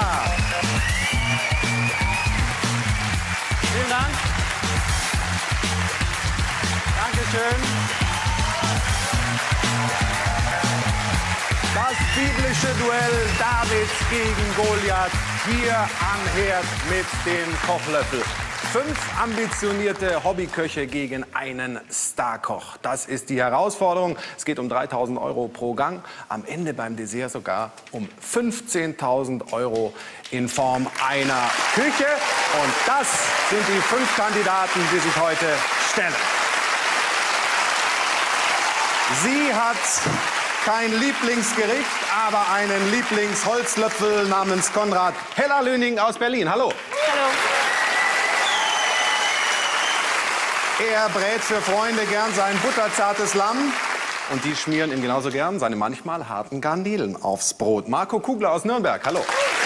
Vielen Dank. Dankeschön. Das biblische Duell Davids gegen Goliath hier am Herd mit dem Kochlöffel. 5 ambitionierte Hobbyköche gegen einen Starkoch. Das ist die Herausforderung. Es geht um 3.000 € pro Gang. Am Ende beim Dessert sogar um 15.000 € in Form einer Küche. Und das sind die 5 Kandidaten, die sich heute stellen. Sie hat kein Lieblingsgericht, aber einen Lieblingsholzlöffel namens Konrad Heller-Lüning aus Berlin. Hallo. Hallo. Er brät für Freunde gern sein butterzartes Lamm. Und die schmieren ihm genauso gern seine manchmal harten Garnelen aufs Brot. Marco Kugler aus Nürnberg. Hallo.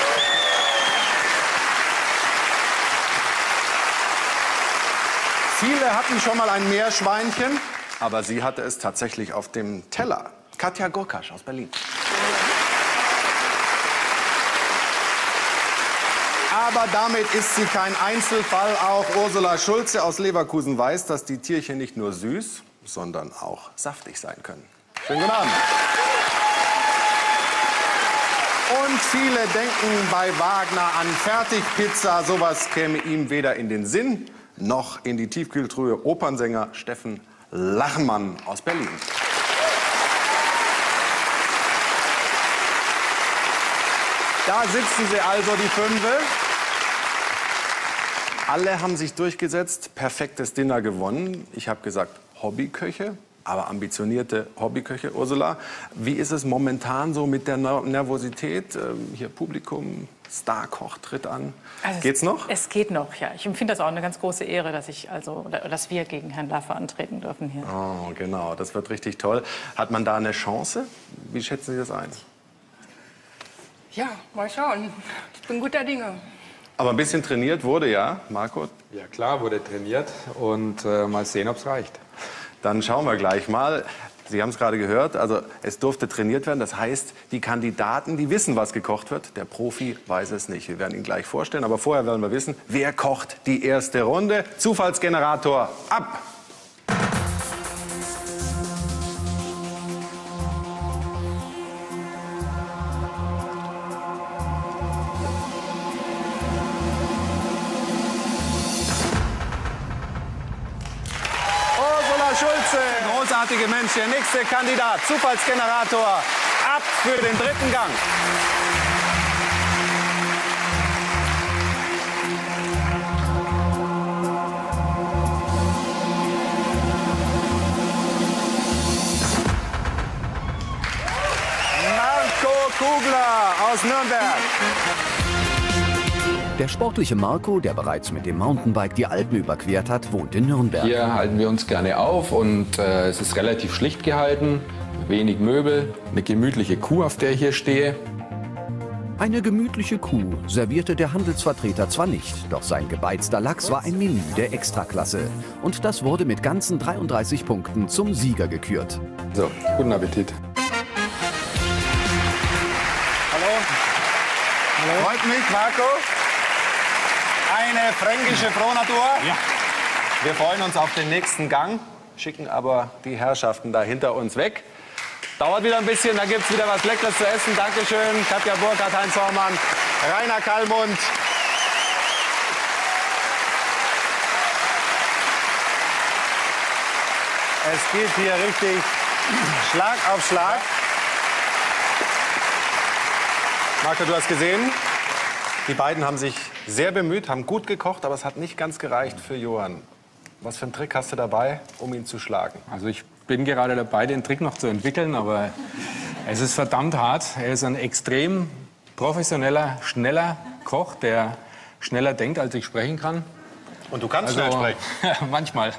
Viele hatten schon mal ein Meerschweinchen, aber sie hatte es tatsächlich auf dem Teller. Katja Gurkasch aus Berlin. Aber damit ist sie kein Einzelfall. Auch Ursula Schulze aus Leverkusen weiß, dass die Tierchen nicht nur süß, sondern auch saftig sein können. Schönen guten Abend. Und viele denken bei Wagner an Fertigpizza. Sowas käme ihm weder in den Sinn noch in die Tiefkühltruhe. Opernsänger Steffen Lachenmann aus Berlin. Da sitzen sie also, die 5. Alle haben sich durchgesetzt, perfektes Dinner gewonnen. Ich habe gesagt Hobbyköche, aber ambitionierte Hobbyköche. Ursula, wie ist es momentan so mit der Nervosität? Hier Publikum, Starkoch tritt an. Also geht's noch? Es geht noch, ja. Ich empfinde das auch eine ganz große Ehre, dass wir gegen Herrn Laffer antreten dürfen hier. Oh, genau, das wird richtig toll. Hat man da eine Chance? Wie schätzen Sie das ein? Ja, mal schauen. Ich bin guter Dinge. Aber ein bisschen trainiert wurde, ja, Marco? Ja klar, wurde trainiert und mal sehen, ob es reicht. Dann schauen wir gleich mal. Sie haben es gerade gehört, also es durfte trainiert werden. Das heißt, die Kandidaten, die wissen, was gekocht wird. Der Profi weiß es nicht. Wir werden ihn gleich vorstellen. Aber vorher werden wir wissen, wer kocht die erste Runde. Zufallsgenerator ab! Schulze, großartige Mensch, der nächste Kandidat, Zufallsgenerator, ab für den 3. Gang. Marco Kugler aus Nürnberg. Der sportliche Marco, der bereits mit dem Mountainbike die Alpen überquert hat, wohnt in Nürnberg. Hier halten wir uns gerne auf und es ist relativ schlicht gehalten, wenig Möbel, eine gemütliche Kuh, auf der ich hier stehe. Eine gemütliche Kuh servierte der Handelsvertreter zwar nicht, doch sein gebeizter Lachs war ein Menü der Extraklasse. Und das wurde mit ganzen 33 Punkten zum Sieger gekürt. So, guten Appetit. Hallo. Hallo. Freut mich, Marco. Eine fränkische Frohnatur. Ja. Wir freuen uns auf den nächsten Gang, schicken aber die Herrschaften da hinter uns weg. Dauert wieder ein bisschen, da gibt es wieder was Leckeres zu essen. Dankeschön, Katja Burkhardt, Heinz Hormann, Rainer Kallmund. Es geht hier richtig Schlag auf Schlag. Marco, du hast gesehen, die beiden haben sich sehr bemüht, haben gut gekocht, aber es hat nicht ganz gereicht für Johann. Was für einen Trick hast du dabei, um ihn zu schlagen? Also ich bin gerade dabei, den Trick noch zu entwickeln, aber es ist verdammt hart. Er ist ein extrem professioneller, schneller Koch, der schneller denkt, als ich sprechen kann. Und du kannst schnell sprechen? Manchmal.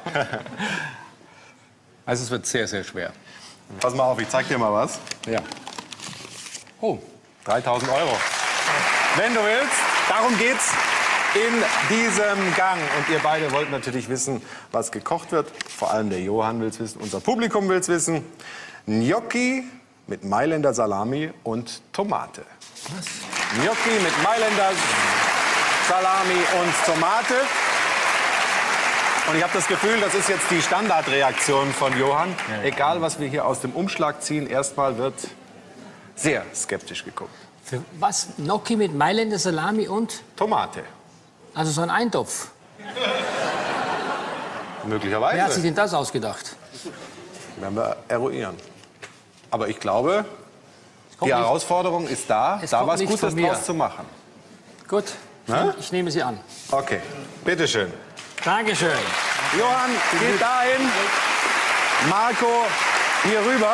Also es wird sehr, sehr schwer. Pass mal auf, ich zeig dir mal was. Ja. Oh. 3.000 €. Wenn du willst, darum geht's in diesem Gang. Und ihr beide wollt natürlich wissen, was gekocht wird. Vor allem der Johann will es wissen, unser Publikum will es wissen. Gnocchi mit Mailänder Salami und Tomate. Was? Gnocchi mit Mailänder Salami und Tomate. Und ich habe das Gefühl, das ist jetzt die Standardreaktion von Johann. Egal, was wir hier aus dem Umschlag ziehen, erstmal wird sehr skeptisch geguckt. Für was? Gnocchi mit Mailänder Salami und? Tomate. Also so ein Eintopf. Möglicherweise. Wer hat sich denn das ausgedacht? Werden wir eruieren. Aber ich glaube, die Herausforderung ist da, da was Gutes draus zu machen. Gut, Na? ich nehme sie an. Okay, bitteschön. Dankeschön. Johann, geht dahin. Marco, hier rüber.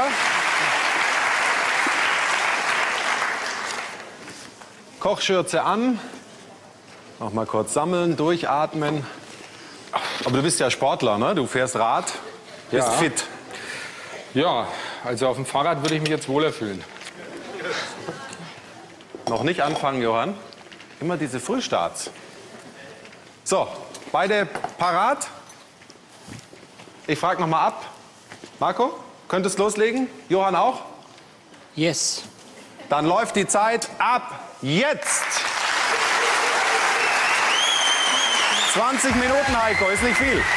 Kochschürze an. Noch mal kurz sammeln, durchatmen. Aber du bist ja Sportler, ne? Du fährst Rad, bist fit. Ja, also auf dem Fahrrad würde ich mich jetzt wohler fühlen. Noch nicht anfangen, Johann. Immer diese Frühstarts. So, beide parat. Ich frage noch mal ab. Marco, könntest loslegen? Johann auch? Yes. Dann läuft die Zeit ab jetzt. 20 Minuten, Heiko, ist nicht viel.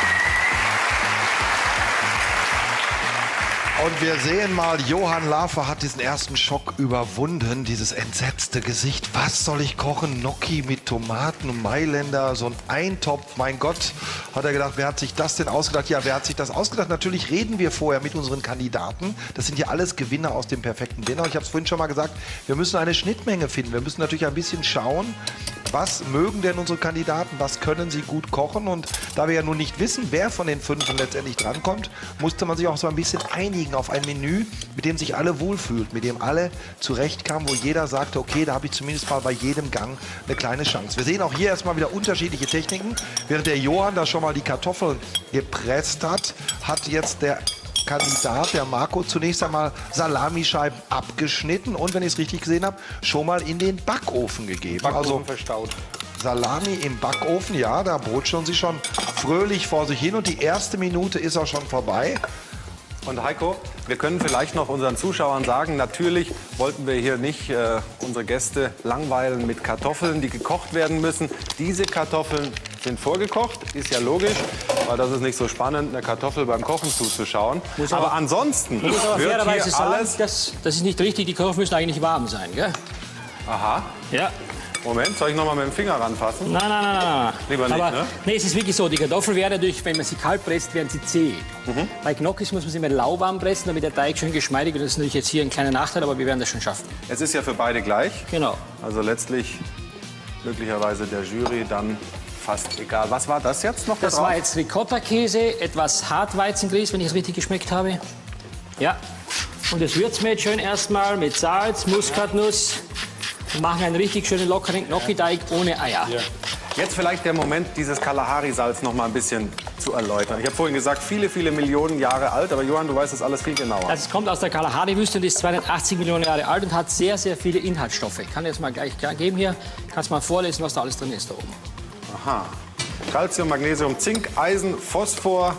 Und wir sehen mal, Johann Lafer hat diesen ersten Schock überwunden, dieses entsetzte Gesicht. Was soll ich kochen? Gnocchi mit Tomaten, Mailänder, so ein Eintopf. Mein Gott, hat er gedacht, wer hat sich das denn ausgedacht? Ja, wer hat sich das ausgedacht? Natürlich reden wir vorher mit unseren Kandidaten. Das sind ja alles Gewinner aus dem perfekten Dinner. Ich habe es vorhin schon mal gesagt, wir müssen eine Schnittmenge finden. Wir müssen natürlich ein bisschen schauen, was mögen denn unsere Kandidaten, was können sie gut kochen. Und da wir ja nun nicht wissen, wer von den 5 letztendlich drankommt, musste man sich auch so ein bisschen einigen auf ein Menü, mit dem sich alle wohlfühlt, mit dem alle zurechtkamen, wo jeder sagte, okay, da habe ich zumindest mal bei jedem Gang eine kleine Chance. Wir sehen auch hier erstmal wieder unterschiedliche Techniken. Während der Johann da schon mal die Kartoffeln gepresst hat, hat jetzt der Kandidat, der Marco, zunächst einmal Salamischeiben abgeschnitten und, wenn ich es richtig gesehen habe, schon mal in den Backofen gegeben. Backofen verstaut. Salami im Backofen, ja, da brutschen sie schon fröhlich vor sich hin und die erste Minute ist auch schon vorbei. Und Heiko, wir können vielleicht noch unseren Zuschauern sagen, natürlich wollten wir hier nicht unsere Gäste langweilen mit Kartoffeln, die gekocht werden müssen. Diese Kartoffeln sind vorgekocht, ist ja logisch, weil das ist nicht so spannend, eine Kartoffel beim Kochen zuzuschauen. Aber ansonsten Ich muss aber wird fairerweise hier sagen, alles... das ist nicht richtig. Die Kartoffeln müssen eigentlich warm sein, gell? Aha, Ja. Moment, soll ich noch mal mit dem Finger ranfassen? Nein. Lieber nicht, Aber, ne? Nee, es ist wirklich so. Die Kartoffeln werden natürlich, wenn man sie kalt presst, werden sie zäh. Bei Gnocchis muss man sie immer lauwarm pressen, damit der Teig schön geschmeidig wird. Das ist natürlich jetzt hier ein kleiner Nachteil, aber wir werden das schon schaffen. Es ist ja für beide gleich. Genau. Also letztlich möglicherweise der Jury dann fast egal. Was war das jetzt noch? Das war jetzt Ricotta-Käse, etwas Hartweizengrieß, wenn ich es richtig geschmeckt habe. Ja. Und das würzen wir jetzt schön erstmal mit Salz, Muskatnuss. Wir machen einen richtig schönen lockeren Gnocchi-Teig ohne Eier. Ja. Jetzt vielleicht der Moment, dieses Kalahari-Salz noch mal ein bisschen zu erläutern. Ich habe vorhin gesagt, viele, viele Millionen Jahre alt, aber Johann, du weißt das alles viel genauer. Das kommt aus der Kalahari-Wüste und ist 280 Millionen Jahre alt und hat sehr, sehr viele Inhaltsstoffe. Ich kann jetzt mal gleich geben hier. Kannst mal vorlesen, was da alles drin ist da oben. Aha. Calcium, Magnesium, Zink, Eisen, Phosphor,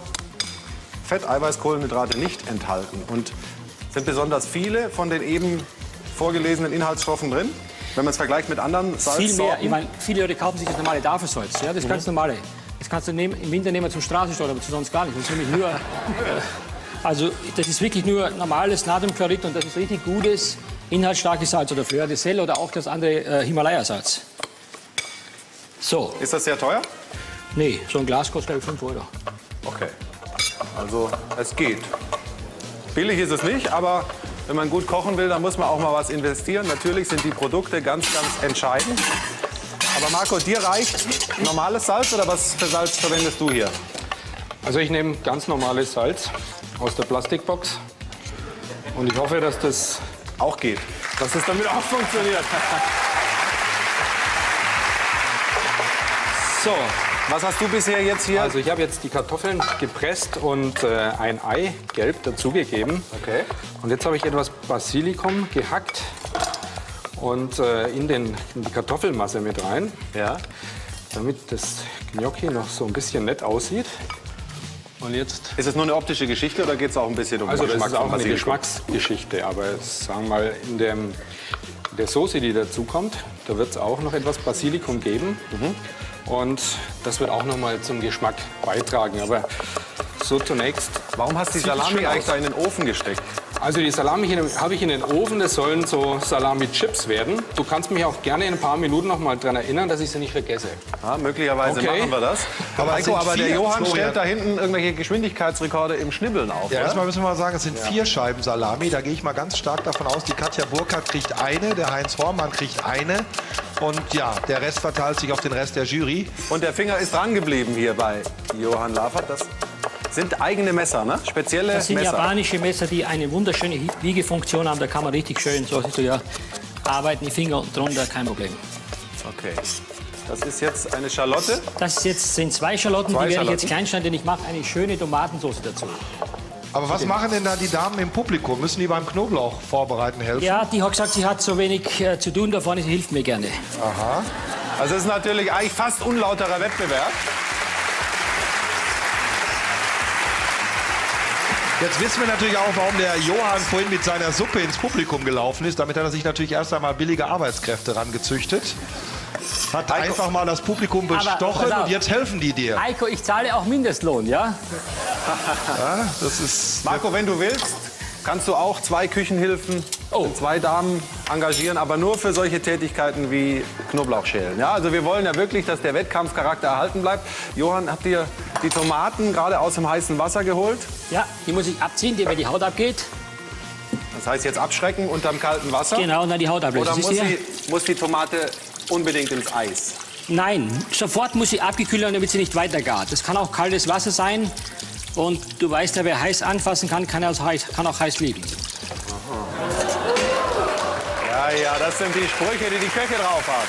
Fett, Eiweiß, Kohlenhydrate nicht enthalten. Und sind besonders viele von den eben vorgelesenen Inhaltsstoffen drin? Wenn man es vergleicht mit anderen Salzsorten? Viel mehr. Ich meine, viele Leute kaufen sich das normale Tafelsalz. Ja, das ganz normale. Das kannst du im Winter nehmen zum Straßensteuer, aber zu sonst gar nicht. Das ist nämlich nur, also das ist wirklich nur normales Natriumchlorid und das ist richtig gutes, inhaltsstarkes Salz oder Fleur de Sel oder auch das andere Himalaya-Salz. So. Ist das sehr teuer? Nee, so ein Glas kostet, glaube ich, 5 Euro. Okay. Also, es geht. Billig ist es nicht, aber wenn man gut kochen will, dann muss man auch mal was investieren. Natürlich sind die Produkte ganz, ganz entscheidend. Aber Marco, dir reicht normales Salz oder was für Salz verwendest du hier? Also ich nehme ganz normales Salz aus der Plastikbox. Und ich hoffe, dass das auch geht. Dass das damit auch funktioniert. So. Was hast du bisher jetzt hier? Also ich habe jetzt die Kartoffeln gepresst und ein Eigelb dazugegeben. Okay. Und jetzt habe ich etwas Basilikum gehackt und in die Kartoffelmasse mit rein. Ja. Damit das Gnocchi noch so ein bisschen nett aussieht. Und jetzt... Ist es nur eine optische Geschichte oder geht es auch ein bisschen um den Also das Geschmack ist auch von eine Basilikum? Geschmacksgeschichte, aber sagen wir mal der Soße, die dazu kommt, da wird es auch noch etwas Basilikum geben. Und das wird auch noch mal zum Geschmack beitragen. Aber so zunächst. Warum hast du die Salami eigentlich da in den Ofen gesteckt? Also die Salami habe ich in den Ofen, das sollen so Salami-Chips werden. Du kannst mich auch gerne in ein paar Minuten noch mal daran erinnern, dass ich sie nicht vergesse. Ja, möglicherweise Okay. machen wir das. Aber Heiko, aber der Johann Florian. stellt da hinten irgendwelche Geschwindigkeitsrekorde im Schnibbeln auf. Ja, oder? erstmal müssen wir mal sagen, es sind 4 Scheiben Salami. Da gehe ich mal ganz stark davon aus, die Katja Burkhardt kriegt eine, der Heinz Hormann kriegt eine. Und ja, der Rest verteilt sich auf den Rest der Jury. Und der Finger ist dran geblieben hier bei Johann Lafer. Das sind eigene Messer, ne? Spezielle Das sind Messer. japanische Messer, die eine wunderschöne Wiegefunktion haben. Da kann man richtig schön, so siehst du ja, arbeiten, die Finger unten drunter, kein Problem. Okay. Das ist jetzt eine Schalotte. Das sind 2 Schalotten, Zwei die werde ich jetzt Schalotten. klein schneiden, denn ich mache eine schöne Tomatensauce dazu. Aber was machen denn da die Damen im Publikum? Müssen die beim Knoblauch vorbereiten helfen? Ja, die hat gesagt, sie hat so wenig zu tun da vorne, sie hilft mir gerne. Aha. Also es ist natürlich eigentlich fast unlauterer Wettbewerb. Jetzt wissen wir natürlich auch, warum der Johann vorhin mit seiner Suppe ins Publikum gelaufen ist. Damit hat er sich natürlich erst einmal billige Arbeitskräfte rangezüchtet. Hat einfach mal das Publikum bestochen pass auf. und jetzt helfen die dir. Heiko, ich zahle auch Mindestlohn, ja? Ja, das ist Marco, wenn du willst, kannst du auch 2 Küchenhilfen, 2 Damen engagieren, aber nur für solche Tätigkeiten wie Knoblauchschälen. Ja, also wir wollen ja wirklich, dass der Wettkampfcharakter erhalten bleibt. Johann, habt ihr die Tomaten gerade aus dem heißen Wasser geholt? Ja, die muss ich abziehen, wenn die Haut abgeht. Das heißt jetzt abschrecken unterm kalten Wasser? Genau, und dann die Haut ablösen. Oder Siehst du hier? muss die Tomate unbedingt ins Eis? Nein, sofort muss sie abgekühlt werden, damit sie nicht weiter gart. Das kann auch kaltes Wasser sein. Und du weißt ja, wer heiß anfassen kann, kann auch heiß liegen. Ja, ja, das sind die Sprüche, die die Köche drauf hat.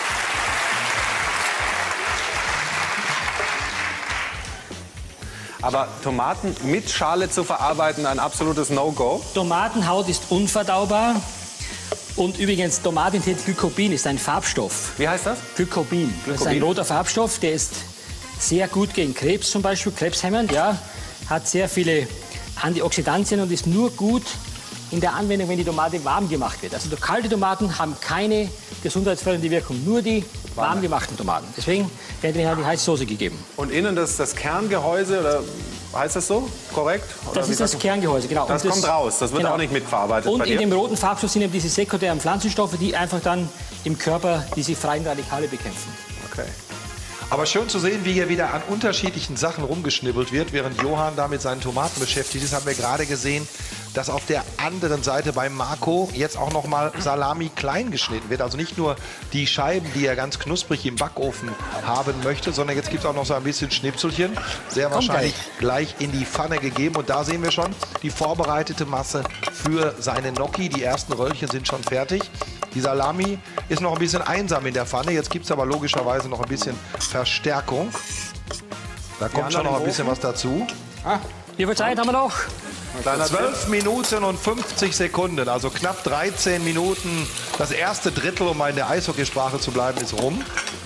Aber Tomaten mit Schale zu verarbeiten, ein absolutes No-Go. Tomatenhaut ist unverdaubar. Und übrigens, Tomate enthält Glycobin, ist ein Farbstoff. Wie heißt das? Glycobin. Das ist ein Glycobin? roter Farbstoff, der ist sehr gut gegen Krebs zum Beispiel, krebshemmend, ja. Hat sehr viele Antioxidantien und ist nur gut in der Anwendung, wenn die Tomate warm gemacht wird. Also kalte Tomaten haben keine gesundheitsfördernde Wirkung, nur die warm gemachten Tomaten. Deswegen werden ihnen die heiße Soße gegeben. Und innen das Kerngehäuse, oder heißt das so? Korrekt? Oder Das wie ist das sagt Kerngehäuse, genau. Das Und kommt raus, das wird genau. auch nicht mitverarbeitet Und bei in dir? dem roten Farbstoff sind eben diese sekundären Pflanzenstoffe, die einfach dann im Körper diese freien Radikale bekämpfen. Okay. aber schön zu sehen, wie hier wieder an unterschiedlichen Sachen rumgeschnibbelt wird. Während Johann da mit seinen Tomaten beschäftigt ist, haben wir gerade gesehen, dass auf der anderen Seite bei Marco jetzt auch noch mal Salami klein geschnitten wird. Also nicht nur die Scheiben, die er ganz knusprig im Backofen haben möchte, sondern jetzt gibt es auch noch so ein bisschen Schnipselchen. Sehr wahrscheinlich gleich in die Pfanne gegeben. Und da sehen wir schon die vorbereitete Masse für seine Gnocchi. Die ersten Röllchen sind schon fertig. Die Salami ist noch ein bisschen einsam in der Pfanne. Jetzt gibt es aber logischerweise noch ein bisschen Verstärkung. Da kommt schon noch ein bisschen was dazu. Wie viel Zeit haben wir noch? 12 Minuten und 50 Sekunden, also knapp 13 Minuten. Das erste Drittel, um mal in der Eishockeysprache zu bleiben, ist rum.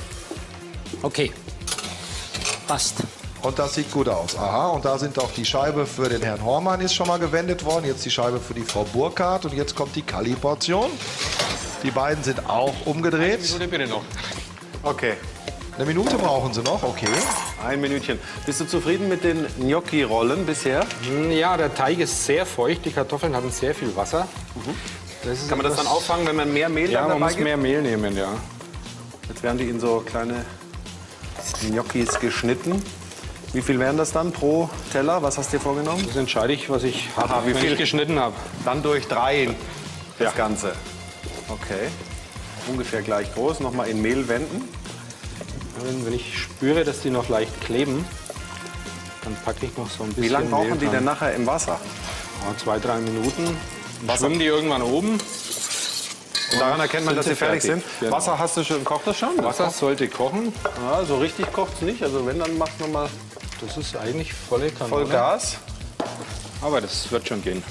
Okay. Passt. Und das sieht gut aus. Aha, und da sind auch die Scheibe für den Herrn Hormann ist schon mal gewendet worden. Jetzt die Scheibe für die Frau Burkhardt und jetzt kommt die Kalli-Portion. Die beiden sind auch umgedreht. Bitte noch. Okay, Eine Minute brauchen sie noch, okay. ein Minütchen. Bist du zufrieden mit den Gnocchi-Rollen bisher? Ja, der Teig ist sehr feucht, die Kartoffeln haben sehr viel Wasser. Das ist Kann man das dann auffangen, wenn man mehr Mehl Ja, dann man dabei muss gibt? mehr Mehl nehmen, ja. Jetzt werden die in so kleine Gnocchis geschnitten. Wie viel wären das dann pro Teller? Was hast du dir vorgenommen? Das entscheide ich, was ich Aha, wie wenn viel? ich geschnitten habe. Dann durch 3 das Ja. Ganze. Okay. Ungefähr gleich groß. Nochmal in Mehl wenden. Wenn ich spüre, dass die noch leicht kleben, dann packe ich noch so ein bisschen Wie lange brauchen Mehl die dran. denn nachher im Wasser? Ja, 2-3 Minuten. Schwimmen die irgendwann oben. Und daran erkennt man, sind dass sie sie fertig sind. fertig. Genau. Wasser hast du schon, kocht das schon? Wasser sollte kochen. Ja, so richtig kocht es nicht. Also wenn, dann macht man mal Das ist eigentlich volle Kanone. voll Gas. Aber das wird schon gehen.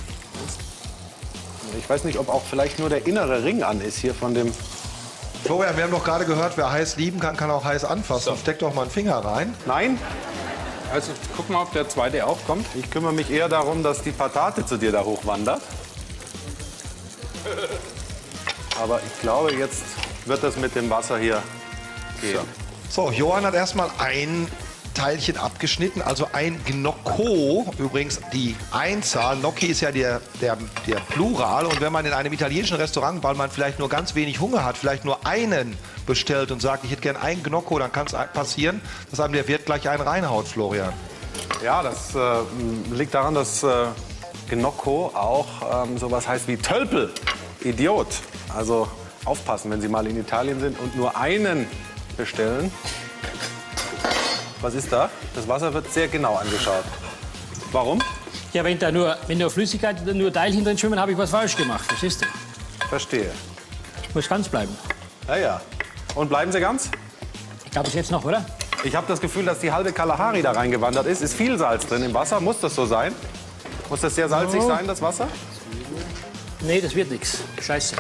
Ich weiß nicht, ob auch vielleicht nur der innere Ring an ist hier von dem... Florian, wir haben doch gerade gehört, wer heiß lieben kann, kann auch heiß anfassen. Steck doch mal einen Finger rein. Nein, Also guck mal, ob der zweite auch kommt. ich kümmere mich eher darum, dass die Patate zu dir da hochwandert. Aber ich glaube, jetzt wird das mit dem Wasser hier gehen. So, Johann hat erstmal ein Teilchen abgeschnitten, also ein Gnocco, übrigens die Einzahl. Gnocchi ist ja der Plural. Und wenn man in einem italienischen Restaurant, weil man vielleicht nur ganz wenig Hunger hat, vielleicht nur einen bestellt und sagt, ich hätte gern einen Gnocco, dann kann es passieren, dass einem der Wirt gleich einen reinhaut, Florian. Ja, das liegt daran, dass Gnocco auch sowas heißt wie Tölpel, Idiot. Also aufpassen, wenn Sie mal in Italien sind und nur einen bestellen. Was ist da? Das Wasser wird sehr genau angeschaut. Warum? Ja, wenn nur Flüssigkeit, nur Teilchen drin schwimmen, habe ich was falsch gemacht. Verstehst du? Verstehe. Ich muss ganz bleiben. Ja, ja. Und bleiben Sie ganz? Ich glaube, bis jetzt noch, oder? Ich habe das Gefühl, dass die halbe Kalahari da reingewandert ist. Ist viel Salz drin im Wasser? Muss das so sein? Muss das sehr salzig sein, das Wasser? Nee, das wird nichts. Scheiße.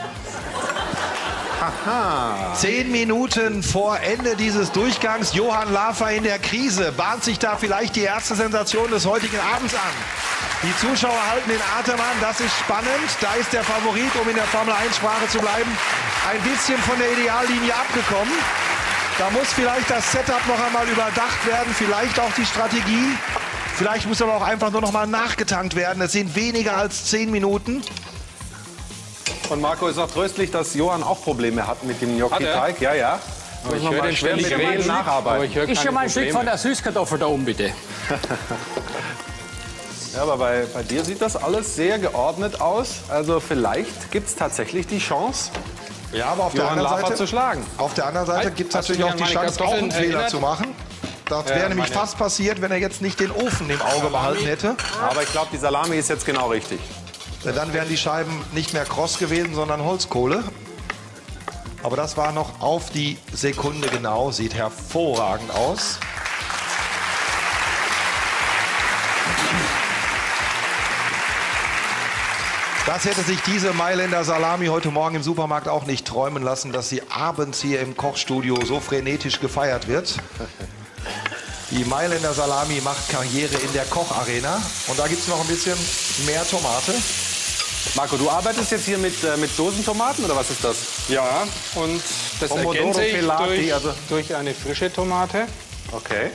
Aha. 10 Minuten vor Ende dieses Durchgangs. Johann Lafer in der Krise. Bahnt sich da vielleicht die erste Sensation des heutigen Abends an? Die Zuschauer halten den Atem an. Das ist spannend. Da ist der Favorit, um in der Formel-1-Sprache zu bleiben, ein bisschen von der Ideallinie abgekommen. Da muss vielleicht das Setup noch einmal überdacht werden. Vielleicht auch die Strategie. Vielleicht muss aber auch einfach nur noch mal nachgetankt werden. Es sind weniger als 10 Minuten. Und Marco, ist auch tröstlich, dass Johann auch Probleme hat mit dem Gnocchi-Teig. Ja, ja. Aber ich höre den schwer mit dem Reden nacharbeiten. Ist schon mal ein Stück von der Süßkartoffel da oben, bitte. Ja, aber bei dir sieht das alles sehr geordnet aus. Also vielleicht gibt es tatsächlich die Chance, Ja, aber auf der Johann anderen Lafer Seite, zu schlagen. auf der anderen Seite gibt es Hast du natürlich dich auch die an meine Chance, auch einen Kartoffeln Fehler erinnert? zu machen. Das wäre nämlich fast passiert, wenn er jetzt nicht den Ofen im Auge behalten hätte. Aber ich glaube, die Salami ist jetzt genau richtig. Denn dann wären die Scheiben nicht mehr kross gewesen, sondern Holzkohle. Aber das war noch auf die Sekunde genau. Sieht hervorragend aus. Das hätte sich diese Mailänder Salami heute Morgen im Supermarkt auch nicht träumen lassen, dass sie abends hier im Kochstudio so frenetisch gefeiert wird. Die Mailänder Salami macht Karriere in der Kocharena. Und da gibt es noch ein bisschen mehr Tomate. Marco, du arbeitest jetzt hier mit Dosentomaten oder was ist das? Ja, und das Pomodoro ergänze ich Pelati, durch eine frische Tomate. Okay.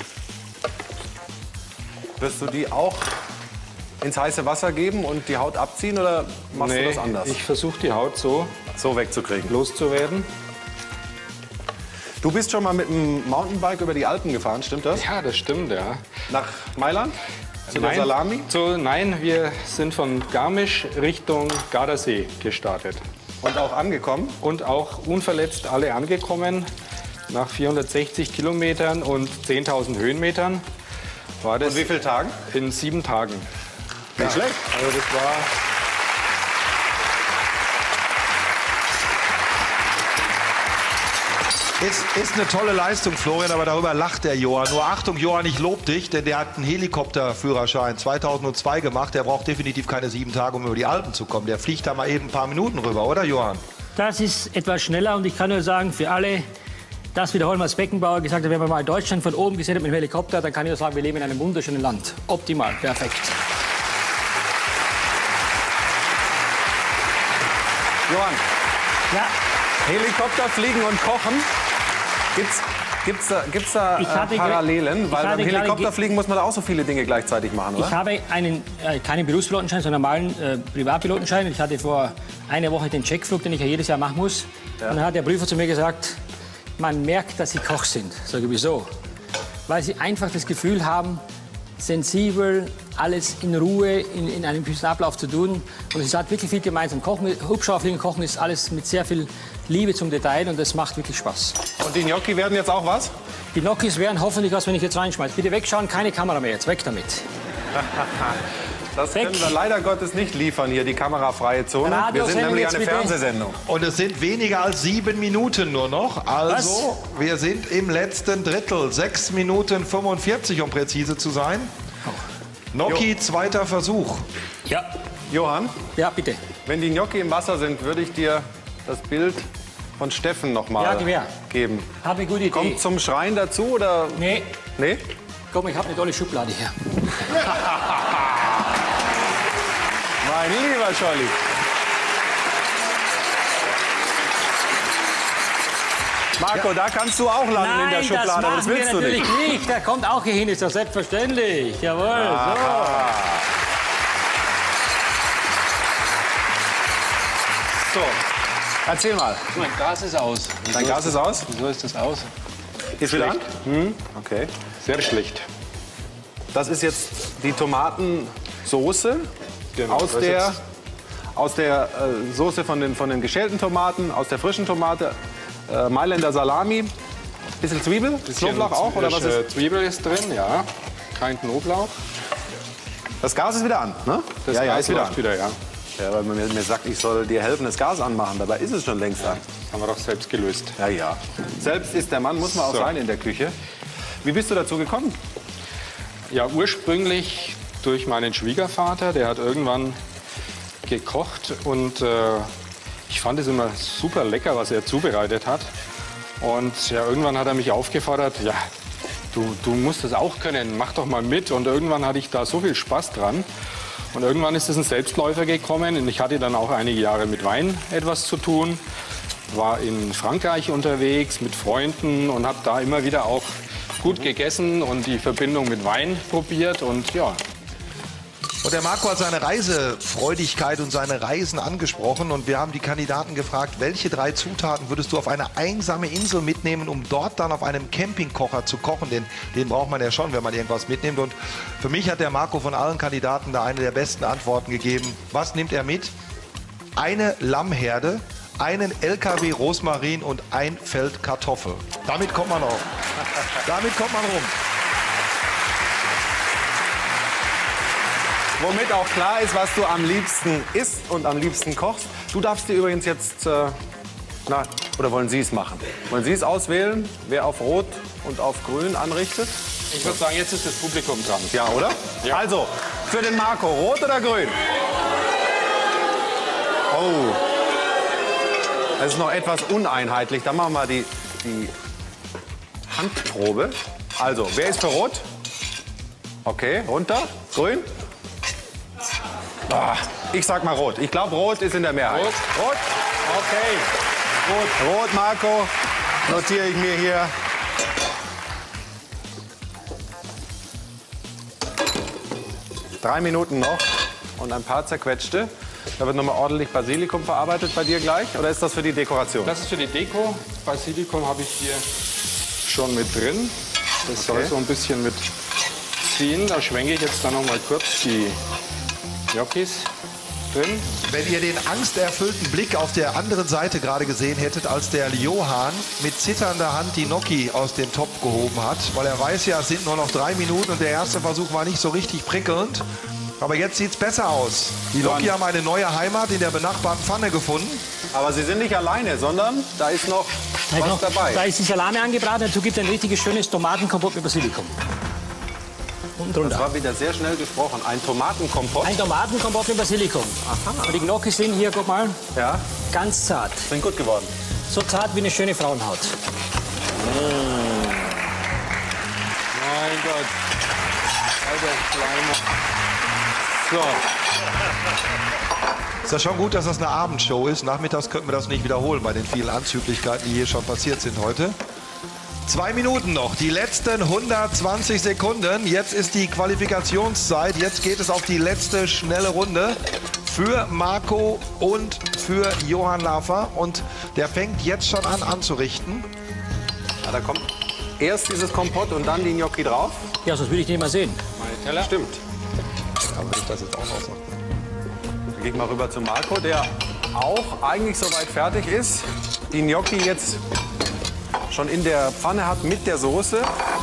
Wirst du die auch ins heiße Wasser geben und die Haut abziehen oder machst du das anders? Ich versuche die Haut so wegzukriegen. loszuwerden. Du bist schon mal mit dem Mountainbike über die Alpen gefahren, stimmt das? Ja, das stimmt, ja. Nach Mailand? Zu der Salami? Nein, wir sind von Garmisch Richtung Gardasee gestartet. Und auch angekommen? Und auch unverletzt alle angekommen. Nach 460 Kilometern und 10.000 Höhenmetern war das Und wie viele Tagen? in 7 Tagen. Nicht schlecht. Also das war Ist eine tolle Leistung, Florian, aber darüber lacht der Johann. Nur Achtung, Johann, ich lobe dich, denn der hat einen Helikopterführerschein 2002 gemacht. Der braucht definitiv keine 7 Tage, um über die Alpen zu kommen. Der fliegt da mal eben ein paar Minuten rüber, oder Johann? Das ist etwas schneller und ich kann nur sagen, für alle, das wiederholen, was Beckenbauer gesagt hat, wenn man mal Deutschland von oben gesehen hat mit dem Helikopter, dann kann ich nur sagen, wir leben in einem wunderschönen Land. Optimal, perfekt. Johann, Ja, Helikopter fliegen und kochen. Gibt's da Ich hatte Parallelen? ich Weil hatte beim gerade Helikopterfliegen muss man da auch so viele Dinge gleichzeitig machen, ich oder? habe keinen Berufspilotenschein, sondern einen normalen Privatpilotenschein. Ich hatte vor einer Woche den Checkflug, den ich ja jedes Jahr machen muss. Und dann hat der Prüfer zu mir gesagt, man merkt, dass Sie Koch sind. Sag ich, wieso? Weil Sie einfach das Gefühl haben, sensibel, alles in Ruhe, in einem gewissen Ablauf zu tun. Und es hat wirklich viel gemeinsam. Kochen, Hubschrauberfliegen, Kochen ist alles mit sehr viel Liebe zum Detail und das macht wirklich Spaß. Und die Gnocchi werden jetzt auch was? Die Gnocchis wären hoffentlich was, wenn ich jetzt reinschmeiße. Bitte wegschauen, keine Kamera mehr jetzt, weg damit. Das Weg. können wir leider Gottes nicht liefern, hier die kamerafreie Zone. Wir Radiosendung sind nämlich jetzt eine bitte. Fernsehsendung. Und es sind weniger als 7 Minuten nur noch. Also, wir sind im letzten Drittel. 6 Minuten 45, um präzise zu sein. Gnocchi, zweiter Versuch. Ja, Johann, ja, bitte. wenn die Gnocchi im Wasser sind, würde ich dir das Bild von Steffen noch Ja, mal gib her. geben. Hab eine gute Idee. Kommt zum Schreien dazu oder? Nee, Nee? komm, ich habe eine tolle Schublade hier. Mein lieber Scholli. Marco, da kannst du auch landen in der Schublade, aber das willst du nicht. Natürlich nicht. Der kommt auch hier hin, ist doch selbstverständlich. Jawohl, So, erzähl mal. Mein Gas ist aus. Dein Gas ist aus? Wieso ist das aus? Ist wieder an? Okay. Sehr schlecht. Das ist jetzt die Tomatensoße Genau, aus der Soße von den geschälten Tomaten, aus der frischen Tomate, Mailänder Salami, bisschen Zwiebel, Knoblauch auch oder was ist? Zwiebel ist drin, ja. Kein Knoblauch. Das Gas ist wieder an, ne? Das ja, Gas ist wieder läuft an. wieder, ja. Ja, weil man mir sagt, ich soll dir helfen, das Gas anmachen. Dabei ist es schon längst an. Haben wir doch selbst gelöst. Ja, ja. Selbst ist der Mann, muss man auch So. sein in der Küche. Wie bist du dazu gekommen? Ja, ursprünglich durch meinen Schwiegervater. Der hat irgendwann gekocht und ich fand es immer super lecker, was er zubereitet hat. Und ja, irgendwann hat er mich aufgefordert, ja, du musst es auch können, mach doch mal mit. Und irgendwann hatte ich da so viel Spaß dran. Und irgendwann ist es ein Selbstläufer gekommen. Und ich hatte dann auch einige Jahre mit Wein etwas zu tun. War in Frankreich unterwegs mit Freunden und habe da immer wieder auch gut gegessen und die Verbindung mit Wein probiert. Und ja, Und der Marco hat seine Reisefreudigkeit und seine Reisen angesprochen. Und wir haben die Kandidaten gefragt, welche 3 Zutaten würdest du auf eine einsame Insel mitnehmen, um dort dann auf einem Campingkocher zu kochen? Denn den braucht man ja schon, wenn man irgendwas mitnimmt. Und für mich hat der Marco von allen Kandidaten da eine der besten Antworten gegeben. Was nimmt er mit? Eine Lammherde, einen LKW Rosmarin und ein Feld Kartoffel. Damit kommt man auf. Damit kommt man rum. Womit auch klar ist, was du am liebsten isst und am liebsten kochst. Du darfst dir übrigens jetzt, oder wollen Sie es machen? Wollen Sie es auswählen, wer auf Rot und auf Grün anrichtet? ich würde sagen, jetzt ist das Publikum dran. Ja, oder? Ja. Also, für den Marco, Rot oder Grün? Oh, das ist noch etwas uneinheitlich. Dann machen wir die Handprobe. Also, wer ist für Rot? Okay, runter. Grün? Ah, ich sag mal Rot. Ich glaube, Rot ist in der Mehrheit. Rot? Rot? Okay. Rot, Marco. Notiere ich mir hier. Drei Minuten noch und ein paar zerquetschte. Da wird nochmal ordentlich Basilikum verarbeitet bei dir gleich. Oder ist das für die Dekoration? Das ist für die Deko. Basilikum habe ich hier schon mit drin. Das soll so ein bisschen mit ziehen. Da schwenke ich jetzt dann noch mal kurz die Gnocchis drin. Wenn ihr den angsterfüllten Blick auf der anderen Seite gerade gesehen hättet, als der Johann mit zitternder Hand die Gnocchi aus dem Topf gehoben hat, weil er weiß ja, es sind nur noch 3 Minuten und der erste Versuch war nicht so richtig prickelnd. Aber jetzt sieht es besser aus. Die Gnocchi haben eine neue Heimat in der benachbarten Pfanne gefunden. Aber Sie sind nicht alleine, sondern da ist noch was dabei. Da ist die Salami angebraten, dazu gibt es ein richtiges schönes Tomatenkompott mit Basilikum. Unten Das drunter. war wieder sehr schnell gesprochen. Ein Tomatenkompott. Ein Tomatenkompott mit Basilikum. Und die Gnocchis sind hier, guck mal, Ja, ganz zart. sind gut geworden. So zart wie eine schöne Frauenhaut. Mein Gott. Alter Kleiner. So, Ist ja schon gut, dass das eine Abendshow ist. Nachmittags könnten wir das nicht wiederholen bei den vielen Anzüglichkeiten, die hier schon passiert sind heute. 2 Minuten noch, die letzten 120 Sekunden. Jetzt ist die Qualifikationszeit. Jetzt geht es auf die letzte schnelle Runde für Marco und für Johann Lafer. Und der fängt jetzt schon an anzurichten. ja, da kommt erst dieses Kompott und dann die Gnocchi drauf. Ja, sonst will ich nicht mal sehen. Meine Teller. Stimmt. Aber ich das jetzt auch noch sagen. Dann gehe ich mal rüber zu Marco, der auch eigentlich soweit fertig ist. Die Gnocchi jetzt schon in der Pfanne hat mit der Soße.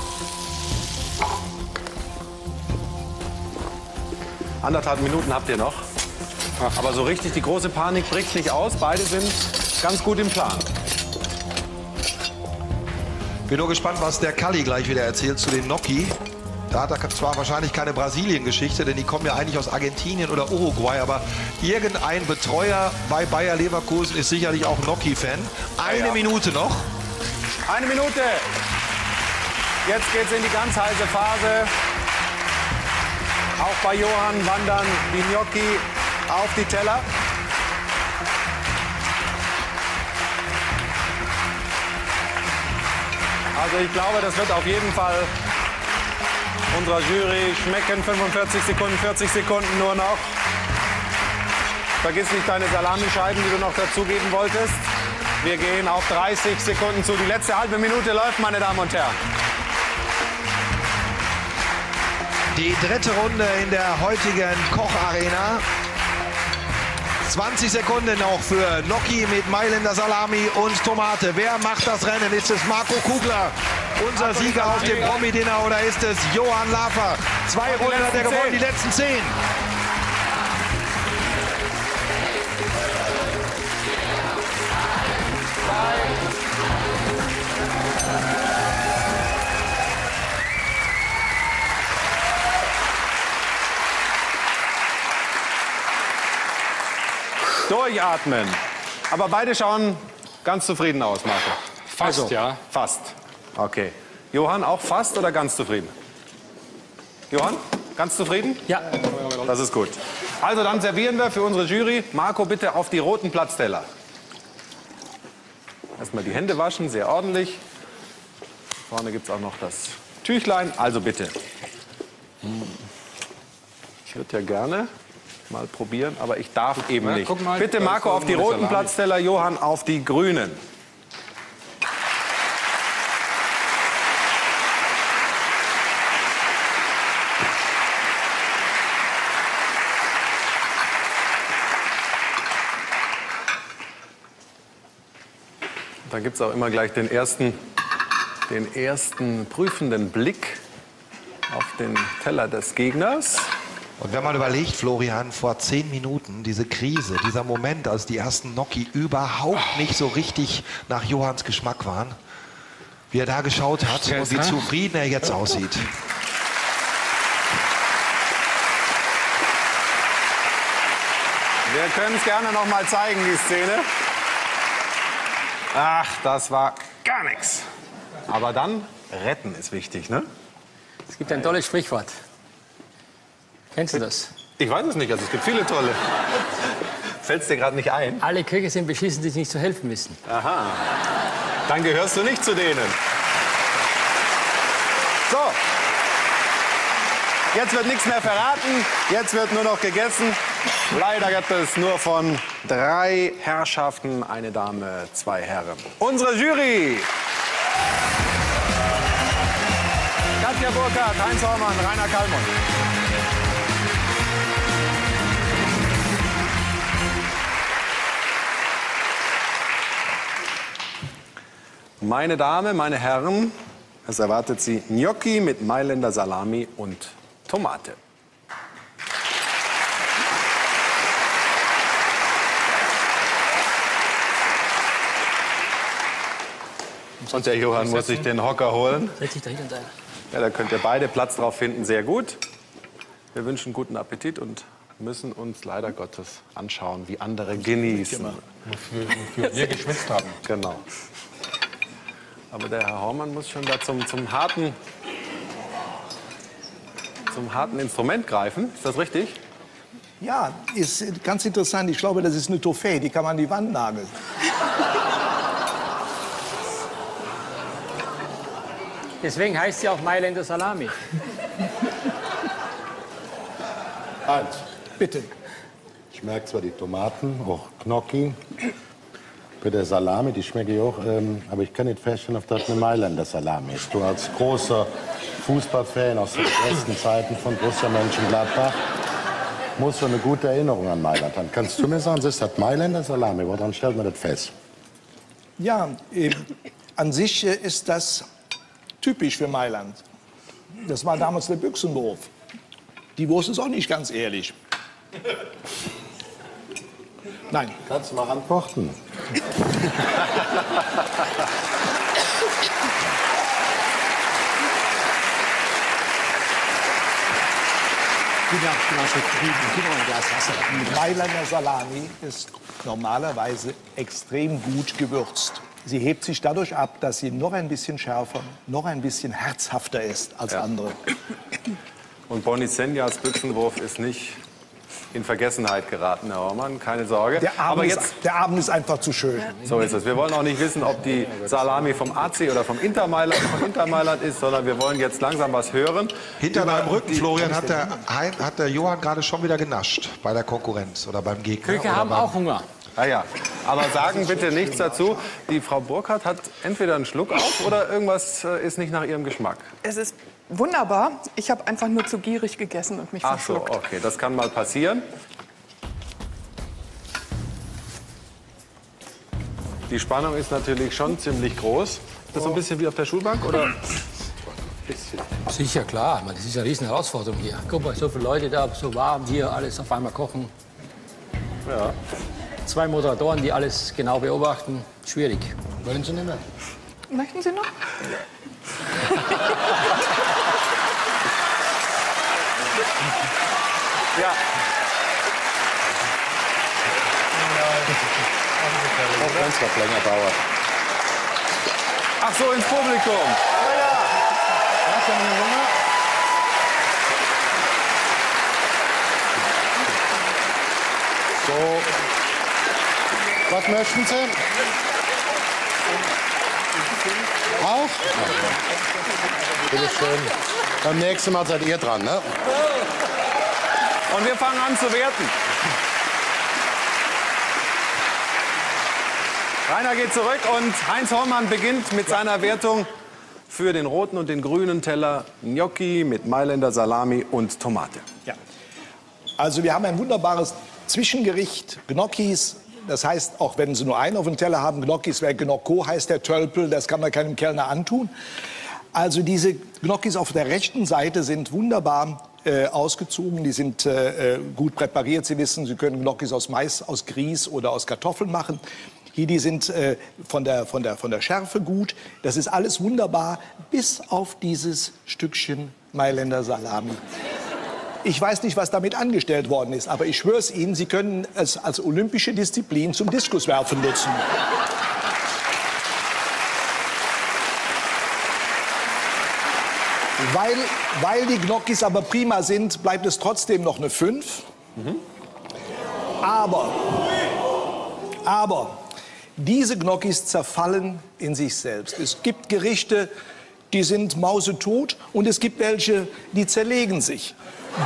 Anderthalb Minuten habt ihr noch. Aber so richtig die große Panik bricht nicht aus. Beide sind ganz gut im Plan. Bin nur gespannt, was der Kalli gleich wieder erzählt zu den Gnocchi. Da hat er zwar wahrscheinlich keine Brasilien-Geschichte, denn die kommen ja eigentlich aus Argentinien oder Uruguay, aber irgendein Betreuer bei Bayer Leverkusen ist sicherlich auch Gnocchi-Fan. Eine Minute noch. Eine Minute. Jetzt geht's in die ganz heiße Phase. Auch bei Johann wandern die Gnocchi auf die Teller. Also ich glaube, das wird auf jeden Fall unserer Jury schmecken. 45 Sekunden, 40 Sekunden nur noch. Vergiss nicht deine Salamischeiben, die du noch dazugeben wolltest. Wir gehen auf 30 Sekunden zu. Die letzte halbe Minute läuft, meine Damen und Herren. Die dritte Runde in der heutigen Kocharena. 20 Sekunden noch für Gnocchi mit Mailänder Salami und Tomate. Wer macht das Rennen? Ist es Marco Kugler, unser Sieger aus dem Promi-Dinner, oder ist es Johann Lafer? 2 Runden hat er gewonnen, die letzten 10. Durchatmen. Aber beide schauen ganz zufrieden aus, Marco. Fast, Also. ja. Fast. Okay. Johann, auch fast oder ganz zufrieden? Johann, ganz zufrieden? Ja. Das ist gut. Also dann servieren wir für unsere Jury. Marco, bitte auf die roten Platzteller. Erstmal die Hände waschen, sehr ordentlich. Vorne gibt es auch noch das Tüchlein. Also bitte. Ich würde ja gerne mal probieren, aber ich darf eben Ja, nicht. guck mal, Bitte da Marco ist auf die irgendwo roten eine Salami. Platzteller, Johann auf die grünen. Da gibt es auch immer gleich den ersten prüfenden Blick auf den Teller des Gegners. Und wenn man überlegt, Florian, vor 10 Minuten, diese Krise, dieser Moment, als die ersten Gnocchi überhaupt nicht so richtig nach Johanns Geschmack waren, wie er da geschaut hat und wie zufrieden er jetzt aussieht. Wir können es gerne noch mal zeigen, die Szene. Ach, das war gar nichts. Aber dann retten ist wichtig, ne? Es gibt ein tolles Sprichwort. Kennst du das? Ich weiß es nicht, also es gibt viele tolle. Fällt es dir gerade nicht ein? Alle Köche sind beschissen, die sich nicht zu helfen wissen. Aha. Dann gehörst du nicht zu denen. So. Jetzt wird nichts mehr verraten. Jetzt wird nur noch gegessen. Leider gibt es nur von 3 Herrschaften, eine Dame, 2 Herren. Unsere Jury. Katja Burkhardt, Heinz Hormann, Rainer Kallmund. Meine Damen, meine Herren, es erwartet Sie Gnocchi mit Mailänder Salami und Tomate. Und der Johann muss sich den Hocker holen. Setz dich da hinten ein. Ja, da könnt ihr beide Platz drauf finden. Sehr gut. Wir wünschen guten Appetit und müssen uns leider Gottes anschauen, wie andere genießen. Wofür wir geschwitzt haben. Genau. Aber der Herr Hormann muss schon da zum harten Instrument greifen. Ist das richtig? Ja, ist ganz interessant. Ich glaube, das ist eine Trophäe, die kann man an die Wand nageln. Deswegen heißt sie auch Mailänder Salami. Heinz, Bitte. ich merke zwar die Tomaten, auch Gnocchi, für der Salami, die schmecke ich auch, aber ich kann nicht feststellen, ob das eine Mailänder Salami ist. Du als großer Fußballfan aus den besten Zeiten von Borussia Mönchengladbach musst du eine gute Erinnerung an Mailand haben. Kannst du mir sagen, ist das Mailänder Salami? Woran stellt man das fest? Ja, an sich ist das typisch für Mailand. Das war damals der Büchsenhof. Die Wurst ist auch nicht ganz ehrlich. Nein. Kannst du mal antworten? Mailänder Salami ist normalerweise extrem gut gewürzt. Sie hebt sich dadurch ab, dass sie noch ein bisschen schärfer, noch ein bisschen herzhafter ist als andere. Und Bonisenja als Büchsenwurf ist nicht in Vergessenheit geraten, Herr Hormann, keine Sorge. Der Abend ist einfach zu schön. So ist es. Wir wollen auch nicht wissen, ob die Salami vom AC oder vom Inter Mailand ist, sondern wir wollen jetzt langsam was hören. Hinter deinem Rücken, Florian, hat der Johann gerade schon wieder genascht bei der Konkurrenz oder beim Gegner. Köche haben auch Hunger. Ah ja, aber sagen bitte nichts dazu. Die Frau Burkhardt hat entweder einen Schluck auf oder irgendwas ist nicht nach ihrem Geschmack. Es ist wunderbar. Ich habe einfach nur zu gierig gegessen und mich Ach so, verschluckt. okay, das kann mal passieren. Die Spannung ist natürlich schon ziemlich groß. Ist das so ein bisschen wie auf der Schulbank, oder? Sicher, klar. Ich meine, das ist eine riesen Herausforderung hier. Guck mal, so viele Leute da, so warm hier, alles auf einmal kochen. Ja. 2 Moderatoren, die alles genau beobachten. Schwierig. Wollen Sie nicht mehr? Möchten Sie noch? Ja. Auch wenn es noch länger dauert. Ach so, ins Publikum. So, was möchten Sie? Auch? Bitte schön. Beim nächsten Mal seid ihr dran, ne? Und wir fangen an zu werten. Rainer geht zurück und Heinz Hormann beginnt mit seiner Wertung für den roten und den grünen Teller Gnocchi mit Mailänder Salami und Tomate. Ja. Also wir haben ein wunderbares Zwischengericht, Gnocchis. Das heißt, auch wenn Sie nur einen auf dem Teller haben, Gnocchis, wer Gnocco heißt der Tölpel, das kann man keinem Kellner antun. Also diese Gnocchis auf der rechten Seite sind wunderbar ausgezogen, die sind gut präpariert. Sie wissen, Sie können Gnocchis aus Mais, aus Grieß oder aus Kartoffeln machen. Hier, die sind von der Schärfe gut. Das ist alles wunderbar, bis auf dieses Stückchen Mailänder Salami. Ich weiß nicht, was damit angestellt worden ist, aber ich schwöre es Ihnen, Sie können es als olympische Disziplin zum Diskuswerfen nutzen. Weil die Gnocchis aber prima sind, bleibt es trotzdem noch eine 5. Aber diese Gnocchis zerfallen in sich selbst. Es gibt Gerichte, die sind mausetot, und es gibt welche, die zerlegen sich.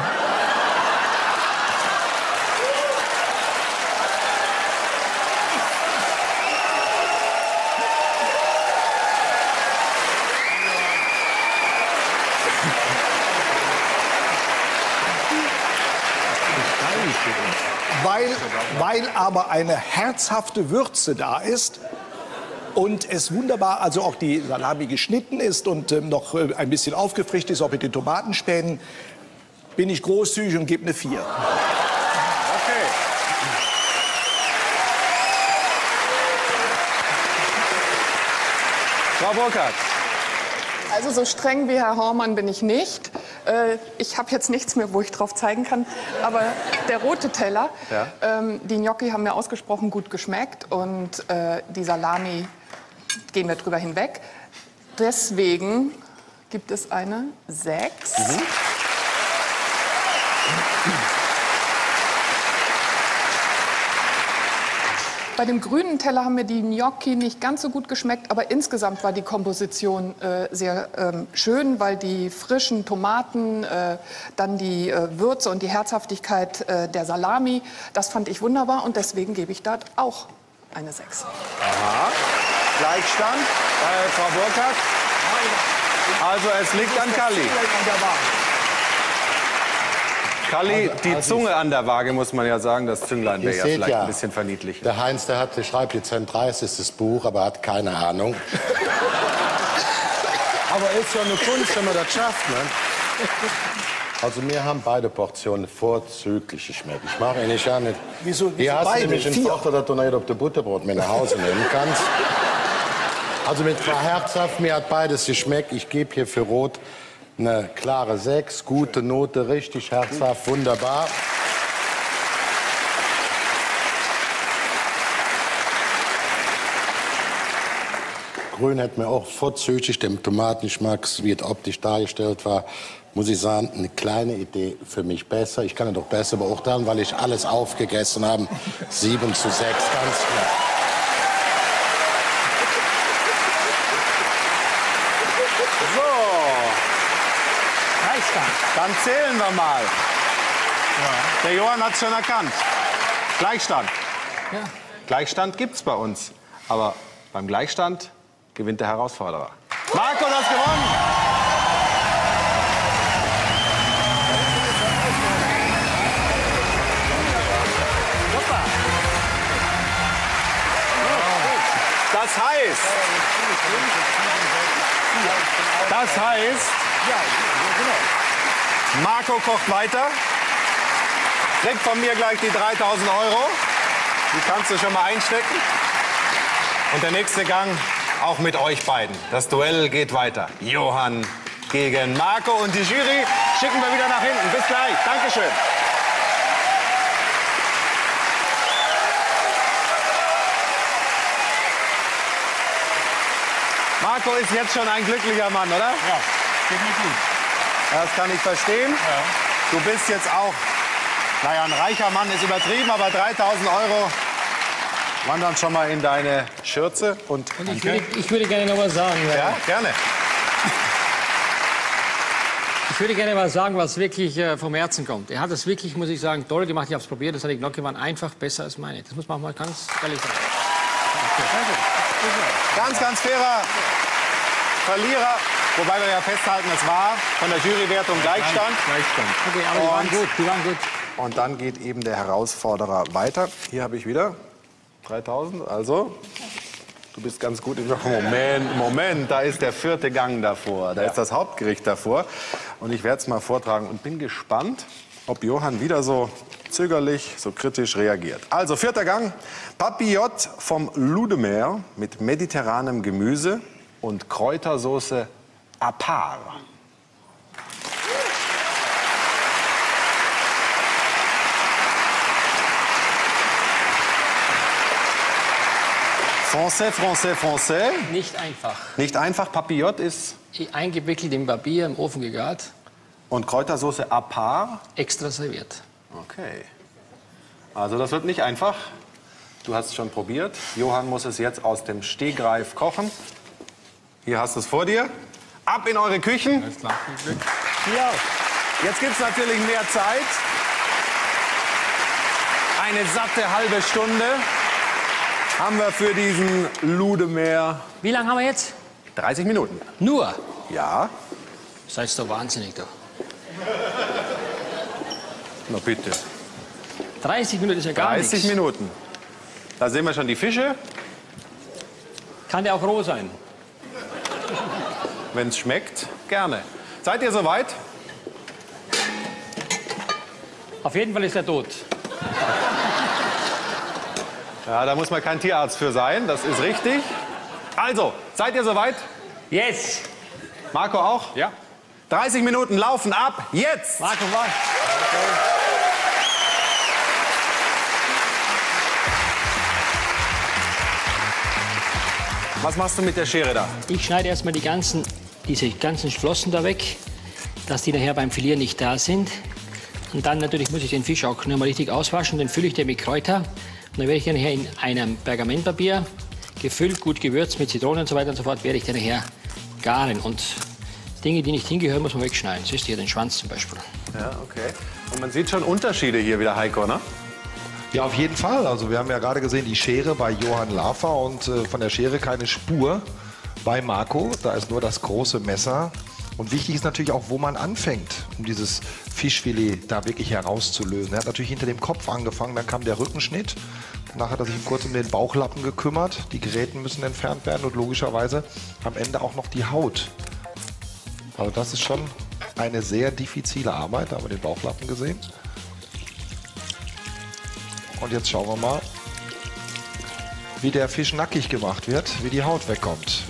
Weil aber eine herzhafte Würze da ist und es wunderbar, also auch die Salami geschnitten ist und noch ein bisschen aufgefrischt ist, auch mit den Tomatenspänen, bin ich großzügig und gebe eine 4. Okay. Frau Burkhardt. Also so streng wie Herr Hormann bin ich nicht. Ich habe jetzt nichts mehr, wo ich drauf zeigen kann. Aber der rote Teller, Ja. die Gnocchi haben mir ausgesprochen gut geschmeckt. Und die Salami gehen wir drüber hinweg. Deswegen gibt es eine 6. Bei dem grünen Teller haben mir die Gnocchi nicht ganz so gut geschmeckt, aber insgesamt war die Komposition sehr schön, weil die frischen Tomaten, dann die Würze und die Herzhaftigkeit der Salami, das fand ich wunderbar, und deswegen gebe ich dort auch eine 6. Aha. Gleichstand bei Frau Burkhardt. Also es liegt an Kalli. Kalli, die Zunge an der Waage, muss man ja sagen. Das Zünglein wäre ja vielleicht ein bisschen verniedlicht. Der Heinz, der schreibt jetzt sein 30. Buch, aber hat keine Ahnung. Aber ist ja eine Kunst, wenn man das schafft, ne? Also mir haben beide Portionen vorzüglich geschmeckt. Ich mache eigentlich ja nicht. Wieso Hier hast du beide? nämlich einen Vorteil, dass du nicht auf der Butterbrot mit nach Hause nehmen kannst. Also mit herzhaft, mir hat beides geschmeckt. Ich gebe hier für Rot eine klare 6, gute Note, richtig herzhaft, wunderbar. Grün hätte mir auch vorzüglich dem Tomatengeschmack, wie es optisch dargestellt war, muss ich sagen, eine kleine Idee für mich besser. Ich kann es doch besser beurteilen, weil ich alles aufgegessen habe. 7:6, ganz klar. Dann zählen wir mal. Der Johann hat es schon erkannt. Gleichstand. Ja. Gleichstand gibt es bei uns. Aber beim Gleichstand gewinnt der Herausforderer. Marco, du hast gewonnen. Das heißt, Marco kocht weiter, kriegt von mir gleich die 3.000 €. Die kannst du schon mal einstecken. Und der nächste Gang auch mit euch beiden. Das Duell geht weiter. Johann gegen Marco. Und die Jury schicken wir wieder nach hinten. Bis gleich. Dankeschön. Marco ist jetzt schon ein glücklicher Mann, oder? Ja, geht mir gut. Das kann ich verstehen. Ja. Du bist jetzt auch, naja, ein reicher Mann ist übertrieben, aber 3.000 € wandern schon mal in deine Schürze. Und ich würde gerne noch was sagen. Ja, gerne. Ich würde gerne was sagen, was wirklich vom Herzen kommt. Er hat das wirklich, muss ich sagen, toll gemacht. Ich habe es probiert. Das hat die Gnocchi waren einfach besser als meine. Das muss man mal ganz ehrlich sagen. Ganz, ganz fairer Verlierer. Wobei wir ja festhalten, es war von der Jurywertung Gleichstand. Okay, aber die waren gut, die waren gut. Und dann geht eben der Herausforderer weiter. Hier habe ich wieder 3.000. Also, du bist ganz gut im Moment, da ist der 4. Gang davor. Da ist das Hauptgericht davor. Und ich werde es mal vortragen und bin gespannt, ob Johann wieder so zögerlich, so kritisch reagiert. Also, 4. Gang. Papillote vom Ludemer mit mediterranem Gemüse und Kräutersoße à part. Français, Français, Français. Nicht einfach. Nicht einfach. Papillote ist... Eingewickelt in Papier, im Ofen gegart. Und Kräutersoße à part? Extra serviert. Okay. Also das wird nicht einfach. Du hast es schon probiert. Johann muss es jetzt aus dem Stegreif kochen. Hier hast du es vor dir. Ab in eure Küchen. Alles klar, viel Glück. Ja. Jetzt gibt es natürlich mehr Zeit. Eine satte halbe Stunde haben wir für diesen Ludemer. Wie lange haben wir jetzt? 30 Minuten. Nur? Ja. Seid doch wahnsinnig da. Na bitte. 30 Minuten ist ja gar nichts. 30 Minuten. Da sehen wir schon die Fische. Kann der auch roh sein? Wenn es schmeckt, gerne. Seid ihr soweit? Auf jeden Fall ist er tot. Ja, da muss man kein Tierarzt für sein, das ist richtig. Also, seid ihr soweit? Yes! Marco auch? Ja. 30 Minuten laufen ab, jetzt! Marco, was? Was machst du mit der Schere da? Ich schneide erstmal diese ganzen Flossen da weg, dass die nachher beim Filieren nicht da sind. Und dann natürlich muss ich den Fisch auch noch mal richtig auswaschen. Dann fülle ich den mit Kräuter. Und dann werde ich den nachher in einem Pergamentpapier gefüllt, gut gewürzt mit Zitrone und so weiter und so fort, werde ich den nachher garen. Und Dinge, die nicht hingehören, muss man wegschneiden. Siehst du hier den Schwanz zum Beispiel. Ja, okay. Und man sieht schon Unterschiede hier wieder, Heiko, ne? Ja, auf jeden Fall. Also wir haben ja gerade gesehen, die Schere bei Johann Lafer und von der Schere keine Spur bei Marco. Da ist nur das große Messer. Und wichtig ist natürlich auch, wo man anfängt, um dieses Fischfilet da wirklich herauszulösen. Er hat natürlich hinter dem Kopf angefangen, dann kam der Rückenschnitt. Danach hat er sich kurz um den Bauchlappen gekümmert. Die Gräten müssen entfernt werden und logischerweise am Ende auch noch die Haut. Also das ist schon eine sehr diffizile Arbeit. Da haben wir den Bauchlappen gesehen. Und jetzt schauen wir mal, wie der Fisch nackig gemacht wird, wie die Haut wegkommt.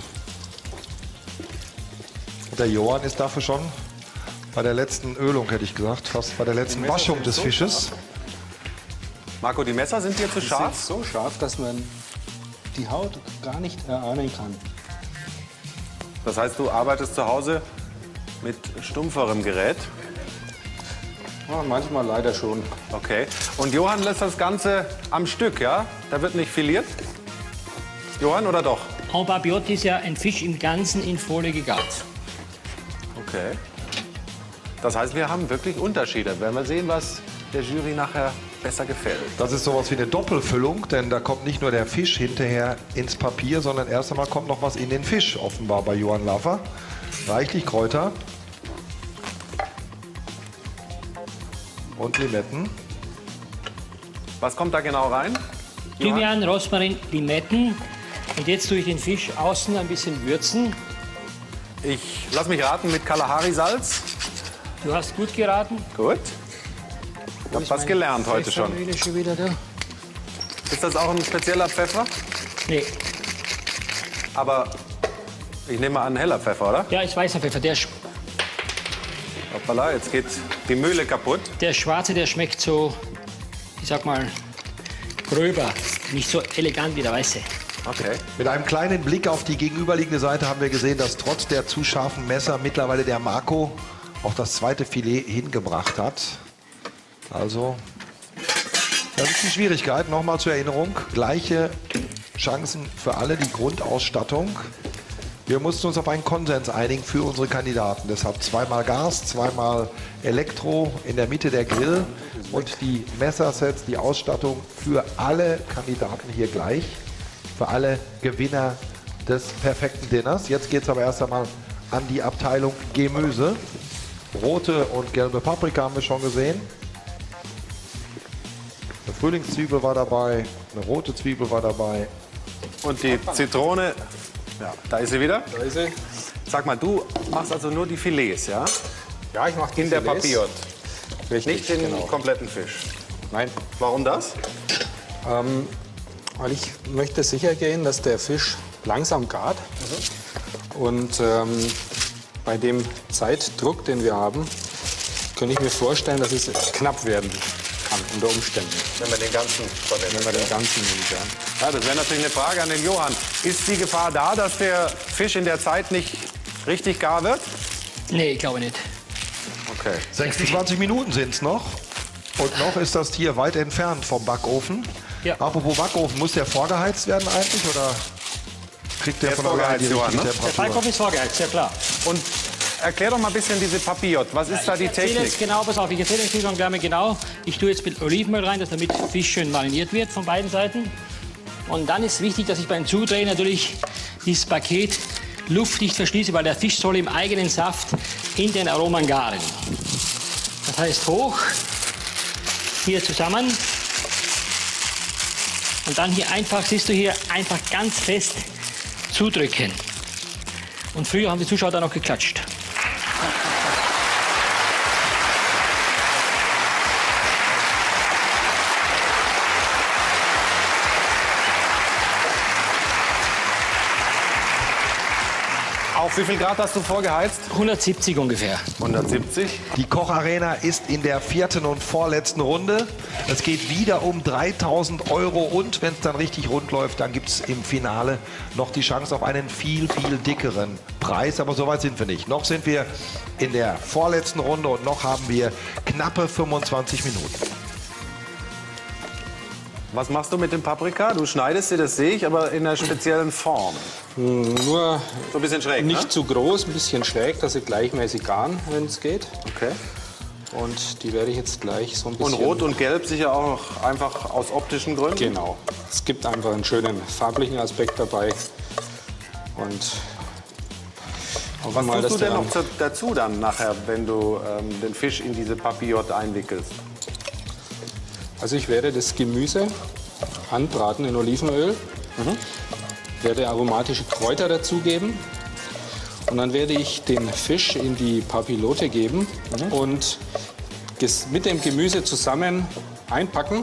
Und der Johann ist dafür schon bei der letzten Ölung, hätte ich gesagt, fast bei der letzten Waschung des Fisches. Marco, die Messer sind hier zu Die scharf? sind so scharf, dass man die Haut gar nicht erahnen kann. Das heißt, du arbeitest zu Hause mit stumpferem Gerät? Ja, manchmal leider schon. Okay. Und Johann lässt das Ganze am Stück, ja? Da wird nicht filiert? Johann, oder doch? En Papillote ist ja ein Fisch im Ganzen in Folie gegart. Okay. Das heißt, wir haben wirklich Unterschiede. Werden wir sehen, was der Jury nachher besser gefällt. Das ist sowas wie eine Doppelfüllung, denn da kommt nicht nur der Fisch hinterher ins Papier, sondern erst einmal kommt noch was in den Fisch, offenbar bei Johann Laffer. Reichlich Kräuter. Und Limetten. Was kommt da genau rein? Thymian, Rosmarin, Limetten. Und jetzt tue ich den Fisch außen ein bisschen würzen. Ich lass mich raten mit Kalahari-Salz. Du hast gut geraten. Gut. Ich habe was gelernt heute schon. Schon wieder da. Ist das auch ein spezieller Pfeffer? Nee. Aber ich nehme an, heller Pfeffer, oder? Ja, ist weißer Pfeffer. Hoppala, jetzt geht die Mühle kaputt. Der schwarze, der schmeckt so, ich sag mal, gröber. Nicht so elegant wie der weiße. Okay. Mit einem kleinen Blick auf die gegenüberliegende Seite haben wir gesehen, dass trotz der zu scharfen Messer mittlerweile der Marco auch das zweite Filet hingebracht hat. Also, das ist die Schwierigkeit. Nochmal zur Erinnerung, gleiche Chancen für alle, die Grundausstattung. Wir mussten uns auf einen Konsens einigen für unsere Kandidaten. Deshalb zweimal Gas, zweimal Elektro, in der Mitte der Grill und die Messersets, die Ausstattung für alle Kandidaten hier gleich. Für alle Gewinner des perfekten Dinners. Jetzt geht es aber erst einmal an die Abteilung Gemüse. Rote und gelbe Paprika haben wir schon gesehen. Eine Frühlingszwiebel war dabei, eine rote Zwiebel war dabei. Und die Zitrone, ja, da ist sie wieder. Da ist sie. Sag mal, du machst also nur die Filets, ja? Ja, ich mache die In der Filets. Papillote. Richtig, Nicht den genau. kompletten Fisch. Nein, Warum das? weil ich möchte sicher gehen, dass der Fisch langsam gart. Und bei dem Zeitdruck, den wir haben, könnte ich mir vorstellen, dass es knapp werden kann unter Umständen. Wenn wir den ganzen verwenden. Wenn wir den ganzen nehmen, ja. Ja, das wäre natürlich eine Frage an den Johann. Ist die Gefahr da, dass der Fisch in der Zeit nicht richtig gar wird? Nee, ich glaube nicht. Okay. 26 Minuten sind es noch. Und noch ist das Tier weit entfernt vom Backofen. Ja. Apropos Backofen, muss der vorgeheizt werden eigentlich? Oder kriegt der Der von ist alleine die vorgeheizt, richtige Johann, ne? Der Temperatur? Backofen ist vorgeheizt, ja klar. Und erklär doch mal ein bisschen diese Papillote. Was ist da die Ich erzähle Technik? jetzt genau, pass auf, ich erzähle jetzt gleich genau. Ich tue jetzt mit Olivenöl rein, dass damit Fisch schön mariniert wird von beiden Seiten. Und dann ist wichtig, dass ich beim Zudrehen natürlich dieses Paket luftdicht verschließe, weil der Fisch soll im eigenen Saft in den Aromen garen. Das heißt hoch, hier zusammen und dann hier einfach, siehst du hier, einfach ganz fest zudrücken. Und früher haben die Zuschauer da noch geklatscht. Auf wie viel Grad hast du vorgeheizt? 170 ungefähr. 170. Die Kocharena ist in der 4. und vorletzten Runde. Es geht wieder um 3.000 € und wenn es dann richtig rund läuft, dann gibt es im Finale noch die Chance auf einen viel, viel dickeren Preis. Aber so weit sind wir nicht. Noch sind wir in der vorletzten Runde und noch haben wir knappe 25 Minuten. Was machst du mit dem Paprika? Du schneidest sie, das sehe ich, aber in einer speziellen Form. Nur So ein bisschen schräg, nicht ne? zu groß, ein bisschen schräg, dass sie gleichmäßig garen, wenn es geht. Okay. Und die werde ich jetzt gleich so ein Und bisschen... Rot und Gelb sicher auch einfach aus optischen Gründen? Genau. Es gibt einfach einen schönen farblichen Aspekt dabei. Und Was mal, tust du dass der denn noch dazu dann nachher, wenn du den Fisch in diese Papillote einwickelst? Also ich werde das Gemüse anbraten in Olivenöl, werde aromatische Kräuter dazugeben und dann werde ich den Fisch in die Papillote geben und mit dem Gemüse zusammen einpacken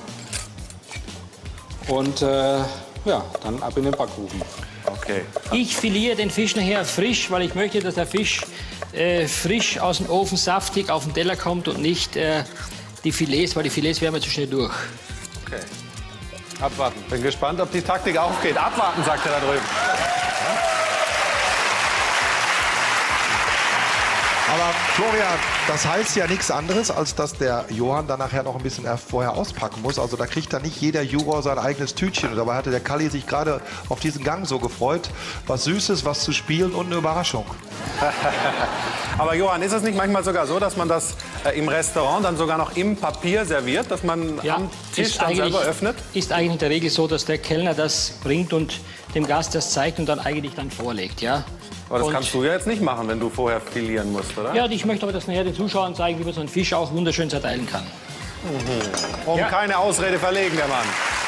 und ja, dann ab in den Backofen. Okay. Ich filiere den Fisch nachher frisch, weil ich möchte, dass der Fisch frisch aus dem Ofen saftig auf den Teller kommt und nicht die Filets, weil die Filets werden wir zu schnell durch. Okay. Abwarten. Bin gespannt, ob die Taktik aufgeht. Abwarten, sagt er da drüben. Aber Florian, das heißt ja nichts anderes, als dass der Johann dann nachher noch ein bisschen vorher auspacken muss. Also da kriegt dann nicht jeder Juror sein eigenes Tütchen. Und dabei hatte der Kalli sich gerade auf diesen Gang so gefreut. Was Süßes, was zu spielen und eine Überraschung. Aber Johann, ist es nicht manchmal sogar so, dass man das im Restaurant dann sogar noch im Papier serviert, dass man am Tisch dann selber öffnet? Ist eigentlich in der Regel so, dass der Kellner das bringt und dem Gast das zeigt und dann eigentlich dann vorlegt, ja. Aber das kannst du ja jetzt nicht machen, wenn du vorher filieren musst, oder? Ja, ich möchte aber das nachher den Zuschauern zeigen, wie man so einen Fisch auch wunderschön zerteilen kann. Um keine Ausrede verlegen, der Mann.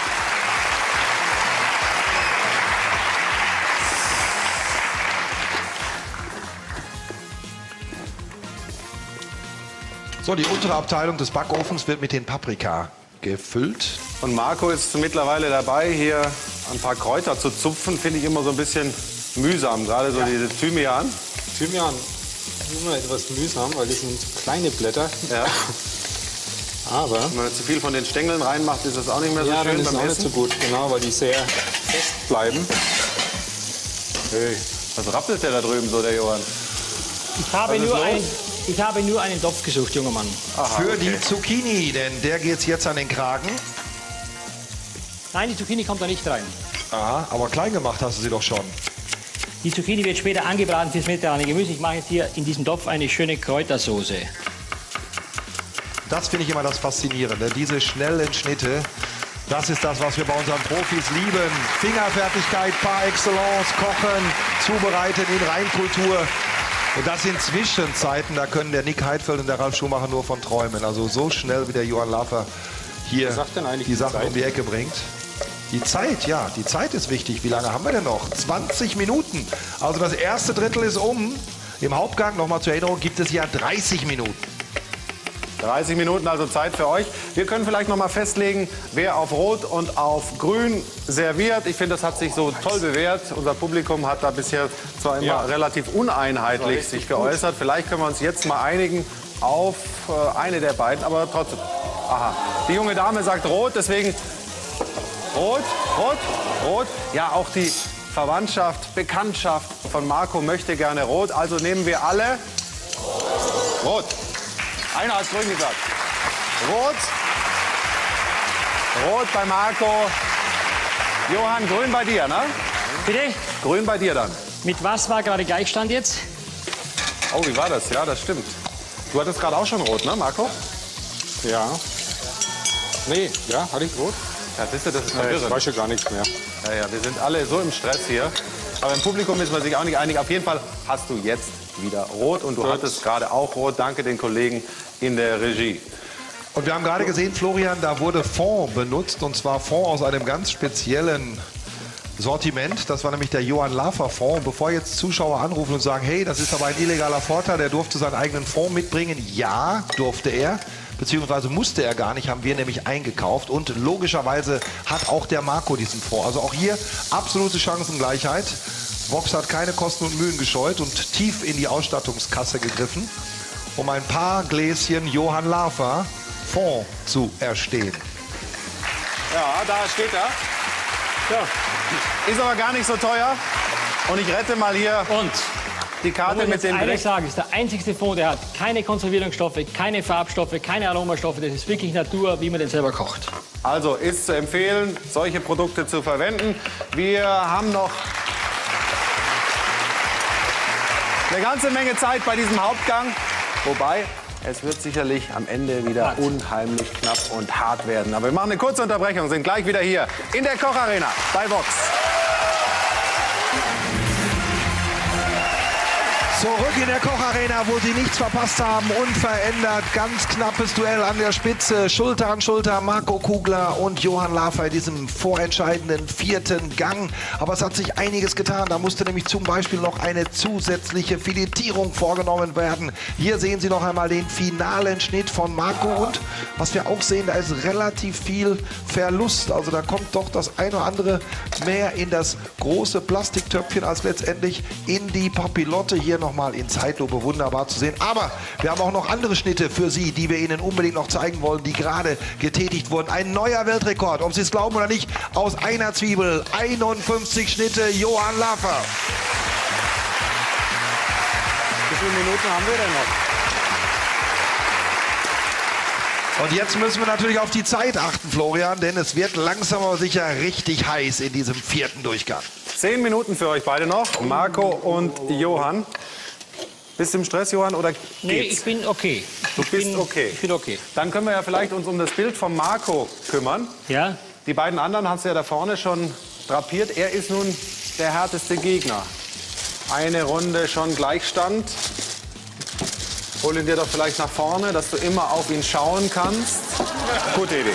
So, die untere Abteilung des Backofens wird mit den Paprika gefüllt. Und Marco ist mittlerweile dabei, hier ein paar Kräuter zu zupfen. Finde ich immer so ein bisschen mühsam, gerade so diese Thymian. Thymian ist immer etwas mühsam, weil das sind so kleine Blätter. Ja. Aber wenn man zu viel von den Stängeln reinmacht, ist das auch nicht mehr so schön dann ist beim es auch Essen. nicht so gut, genau, weil die sehr fest bleiben. Hey, was rappelt der da drüben so, der Johann? Ich habe nur einen Topf gesucht, junger Mann. Aha, für die Zucchini, denn der geht's jetzt an den Kragen. Nein, die Zucchini kommt da nicht rein. Aha, aber klein gemacht hast du sie doch schon. Die Zucchini wird später angebraten fürs mediterrane Gemüse. Ich mache jetzt hier in diesem Topf eine schöne Kräutersoße. Das finde ich immer das Faszinierende, diese schnellen Schnitte. Das ist das, was wir bei unseren Profis lieben. Fingerfertigkeit par excellence, kochen, zubereiten in Reinkultur. Und das in Zwischenzeiten, da können der Nick Heidfeld und der Ralf Schumacher nur von träumen. Also so schnell wie der Johann Lafer hier die Sachen um die Ecke bringt. Die Zeit, ja, die Zeit ist wichtig. Wie lange haben wir denn noch? 20 Minuten. Also das erste Drittel ist um. Im Hauptgang, nochmal zur Erinnerung, gibt es ja 30 Minuten. 30 Minuten, also Zeit für euch. Wir können vielleicht noch mal festlegen, wer auf Rot und auf Grün serviert. Ich finde, das hat sich so toll bewährt. Unser Publikum hat da bisher zwar immer relativ uneinheitlich sich geäußert. Vielleicht können wir uns jetzt mal einigen auf eine der beiden, aber trotzdem. Aha, die junge Dame sagt Rot, deswegen Rot, Rot, Rot. Ja, auch die Verwandtschaft, Bekanntschaft von Marco möchte gerne Rot. Also nehmen wir alle Rot. Einer hat grün gesagt. Rot. Rot bei Marco. Johann, grün bei dir, ne? Bitte? Grün bei dir dann. Mit was war gerade Gleichstand jetzt? Oh, wie war das? Ja, das stimmt. Du hattest gerade auch schon rot, ne, Marco? Ja. Nee, ja, hatte ich rot? Ja, siehst du, das ist Ich verwirrend. weiß ja gar nichts mehr. Ja, wir sind alle so im Stress hier. Aber im Publikum ist man sich auch nicht einig. Auf jeden Fall hast du jetzt wieder rot und du hattest gerade auch rot. Danke den Kollegen in der Regie. Und wir haben gerade gesehen, Florian, da wurde Fond benutzt, und zwar Fond aus einem ganz speziellen Sortiment. Das war nämlich der Johann Lafer Fond. Bevor jetzt Zuschauer anrufen und sagen, hey, das ist aber ein illegaler Vorteil, der durfte seinen eigenen Fond mitbringen. Ja, durfte er. Beziehungsweise musste er gar nicht, haben wir nämlich eingekauft. Und logischerweise hat auch der Marco diesen Fond. Also auch hier absolute Chancengleichheit. Vox hat keine Kosten und Mühen gescheut und tief in die Ausstattungskasse gegriffen, um ein paar Gläschen Johann Lafer Fond zu erstehen. Ja, da steht er. Ja. Ist aber gar nicht so teuer. Und ich rette mal hier die Karte mit dem Dreck. Ich sage, ist der einzigste Fond, der hat keine Konservierungsstoffe, keine Farbstoffe, keine Aromastoffe. Das ist wirklich Natur, wie man den selber kocht. Also ist zu empfehlen, solche Produkte zu verwenden. Wir haben noch eine ganze Menge Zeit bei diesem Hauptgang. Wobei, es wird sicherlich am Ende wieder unheimlich knapp und hart werden. Aber wir machen eine kurze Unterbrechung, sind gleich wieder hier in der Kocharena bei Vox. Zurück in der Kocharena, wo Sie nichts verpasst haben, unverändert, ganz knappes Duell an der Spitze, Schulter an Schulter, Marco Kugler und Johann Lafer in diesem vorentscheidenden 4. Gang. Aber es hat sich einiges getan, da musste nämlich zum Beispiel noch eine zusätzliche Filetierung vorgenommen werden. Hier sehen Sie noch einmal den finalen Schnitt von Marco und was wir auch sehen, da ist relativ viel Verlust. Also da kommt doch das eine oder andere mehr in das große Plastiktöpfchen als letztendlich in die Papillotte. Hier noch mal in Zeitlupe wunderbar zu sehen. Aber wir haben auch noch andere Schnitte für Sie, die wir Ihnen unbedingt noch zeigen wollen, die gerade getätigt wurden. Ein neuer Weltrekord, ob Sie es glauben oder nicht, aus einer Zwiebel. 51 Schnitte, Johann Lafer. viele Minuten haben wir denn noch? Und jetzt müssen wir natürlich auf die Zeit achten, Florian, denn es wird langsam aber sicher richtig heiß in diesem 4. Durchgang. 10 Minuten für euch beide noch, Marco und Johann. Bist du im Stress, Johann, oder geht's? Nee, ich bin okay. Du bist okay. Ich bin okay. Dann können wir ja vielleicht uns um das Bild von Marco kümmern. Ja? Die beiden anderen hast du ja da vorne schon drapiert. Er ist nun der härteste Gegner. Eine Runde schon Gleichstand. Hol ihn dir doch vielleicht nach vorne, dass du immer auf ihn schauen kannst. Gute Idee.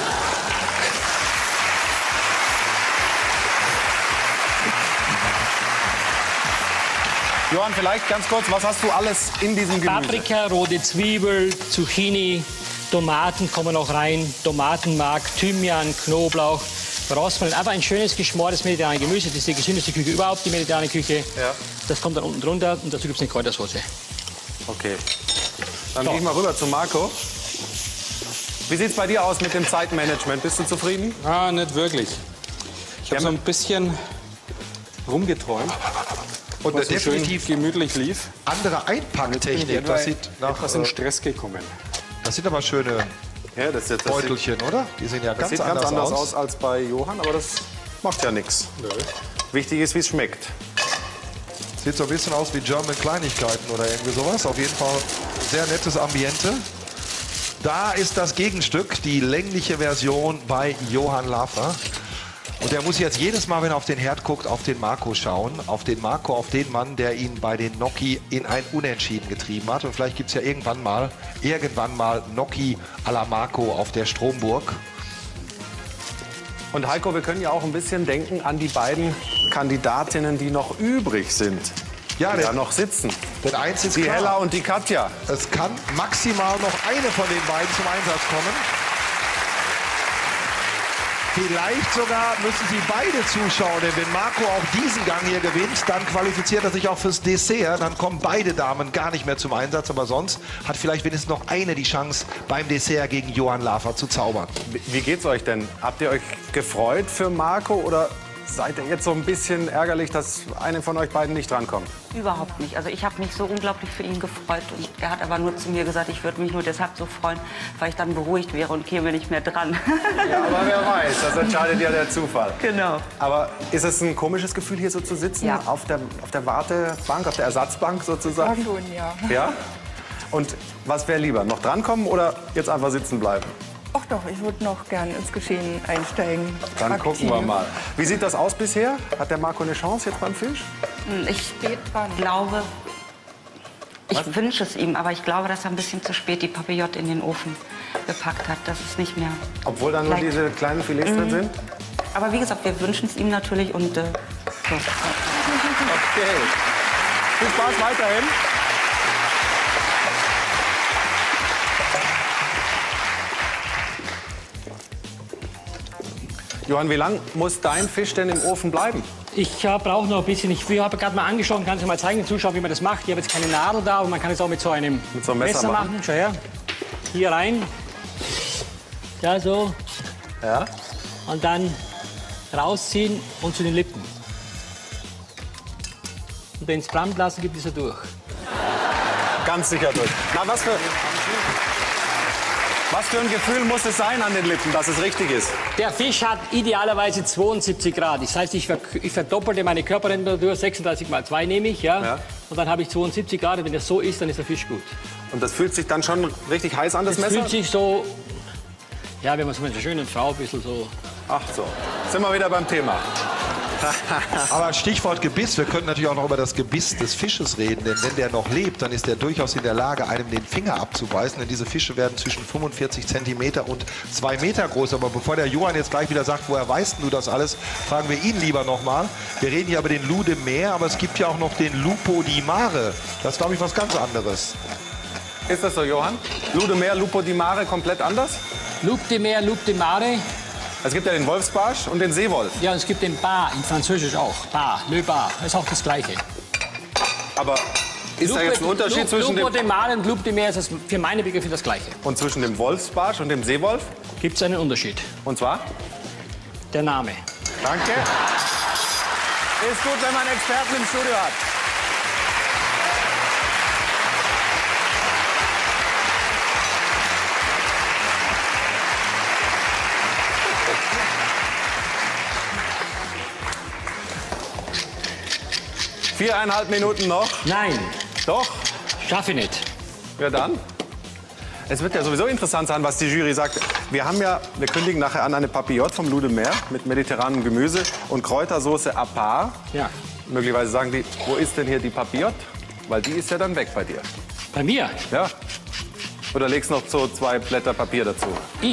Johann, vielleicht ganz kurz, was hast du alles in diesem Gemüse? Paprika, rote Zwiebel, Zucchini, Tomaten kommen noch rein, Tomatenmark, Thymian, Knoblauch, Rosmarin. Einfach ein schönes geschmortes mediterranes Gemüse. Das ist die gesündeste Küche überhaupt, die mediterrane Küche. Ja. Das kommt dann unten drunter und dazu gibt es eine Kräutersoße. Okay. Dann gehe ich mal rüber zu Marco. Wie sieht es bei dir aus mit dem Zeitmanagement? Bist du zufrieden? Ah, nicht wirklich. Ich habe so ein bisschen rumgeträumt. Und was so definitiv schön gemütlich lief. andere Einpacktechnik. Das sieht nach etwas in Stress gekommen. Das sind aber schöne Ja, das Beutelchen, oder? Die sehen ja Das ganz sieht ganz anders aus. aus als bei Johann, aber das macht ja nichts. Wichtig ist, wie es schmeckt. Sieht so ein bisschen aus wie German Kleinigkeiten oder irgendwie sowas. Auf jeden Fall sehr nettes Ambiente. Da ist das Gegenstück, die längliche Version bei Johann Lafer. Und er muss jetzt jedes Mal, wenn er auf den Herd guckt, auf den Marco schauen. Auf den Marco, auf den Mann, der ihn bei den Gnocchi in ein Unentschieden getrieben hat. Und vielleicht gibt es ja irgendwann mal Gnocchi à la Marco auf der Stromburg. Und Heiko, wir können ja auch ein bisschen denken an die beiden Kandidatinnen, die noch übrig sind. Ja, die da noch sitzen. Denn eins ist Die klar. Hella und die Katja. Es kann maximal noch eine von den beiden zum Einsatz kommen. Vielleicht sogar müssen sie beide zuschauen, denn wenn Marco auch diesen Gang hier gewinnt, dann qualifiziert er sich auch fürs Dessert. Dann kommen beide Damen gar nicht mehr zum Einsatz, aber sonst hat vielleicht wenigstens noch eine die Chance, beim Dessert gegen Johann Lafer zu zaubern. Wie geht's euch denn? Habt ihr euch gefreut für Marco oder seid ihr jetzt so ein bisschen ärgerlich, dass eine von euch beiden nicht drankommt? Überhaupt nicht. Also ich habe mich so unglaublich für ihn gefreut. Und er hat aber nur zu mir gesagt, ich würde mich nur deshalb so freuen, weil ich dann beruhigt wäre und käme nicht mehr dran. Ja, aber wer weiß, das entscheidet ja der Zufall. Genau. Aber ist es ein komisches Gefühl, hier so zu sitzen? Ja. Auf der Wartebank, auf der Ersatzbank sozusagen? Ja, schon, ja. Ja? Und was wäre lieber, noch drankommen oder jetzt einfach sitzen bleiben? Ach doch, ich würde noch gern ins Geschehen einsteigen. Dann gucken wir mal. Wie sieht das aus bisher? Hat der Marco eine Chance jetzt beim Fisch? Ich glaube, ich wünsche es ihm, aber ich glaube, dass er ein bisschen zu spät die Papillote in den Ofen gepackt hat. Das ist nicht mehr. Obwohl da nur diese kleinen Filets drin sind? Aber wie gesagt, wir wünschen es ihm natürlich und so. Okay. Viel Spaß weiterhin. Johann, wie lang muss dein Fisch denn im Ofen bleiben? Ich brauche noch ein bisschen. Ich habe gerade mal angeschaut, kann ich mal zeigen den Zuschauern, wie man das macht. Ich habe jetzt keine Nadel da, aber man kann es auch mit so einem Messer machen. Schau her. Hier rein. Ja, so. Ja. Und dann rausziehen und zu den Lippen. Und wenn es brennt lassen, gibt es er durch. Ganz sicher durch. Na, was für ein Gefühl muss es sein an den Lippen, dass es richtig ist? Der Fisch hat idealerweise 72 Grad. Das heißt, ich verdoppelte meine Körpertemperatur, 36 mal 2 nehme ich. Ja? Und dann habe ich 72 Grad. Wenn das so ist, dann ist der Fisch gut. Und das fühlt sich dann schon richtig heiß an, das Messer? Das fühlt sich so, ja, wenn man so mit einer schönen Frau ein bisschen so... Ach so, sind wir wieder beim Thema. Aber Stichwort Gebiss, wir könnten natürlich auch noch über das Gebiss des Fisches reden, denn wenn der noch lebt, dann ist der durchaus in der Lage, einem den Finger abzubeißen, denn diese Fische werden zwischen 45 cm und 2 Meter groß. Aber bevor der Johann jetzt gleich wieder sagt, woher weißt du das alles, fragen wir ihn lieber noch mal. Wir reden hier über den Loup de Mer, aber es gibt ja auch noch den Lupo di Mare. Das ist, glaube ich, was ganz anderes. Ist das so, Johann? Loup de Mer, Lupo di Mare komplett anders? Loup de Mer, Loup de Mare. Es gibt ja den Wolfsbarsch und den Seewolf. Ja, und es gibt den Bar, in Französisch auch. Bar, Le Bar, das ist auch das Gleiche. Aber ist da jetzt ein Unterschied zwischen dem... Loup de Mare und Loup de Mer ist das für meine Begriffe das Gleiche. Und zwischen dem Wolfsbarsch und dem Seewolf? Gibt es einen Unterschied. Und zwar? Der Name. Danke. Ist gut, wenn man Experten im Studio hat. 4,5 Minuten noch. Nein. Doch. Schaffe ich nicht. Ja, dann. Es wird ja sowieso interessant sein, was die Jury sagt. Wir kündigen nachher an eine Papillote vom Loup de Mer mit mediterranem Gemüse und Kräutersoße à part. Ja. Möglicherweise sagen die, wo ist denn hier die Papillote? Weil die ist ja dann weg bei dir. Bei mir? Ja. Oder legst noch so 2 Blätter Papier dazu?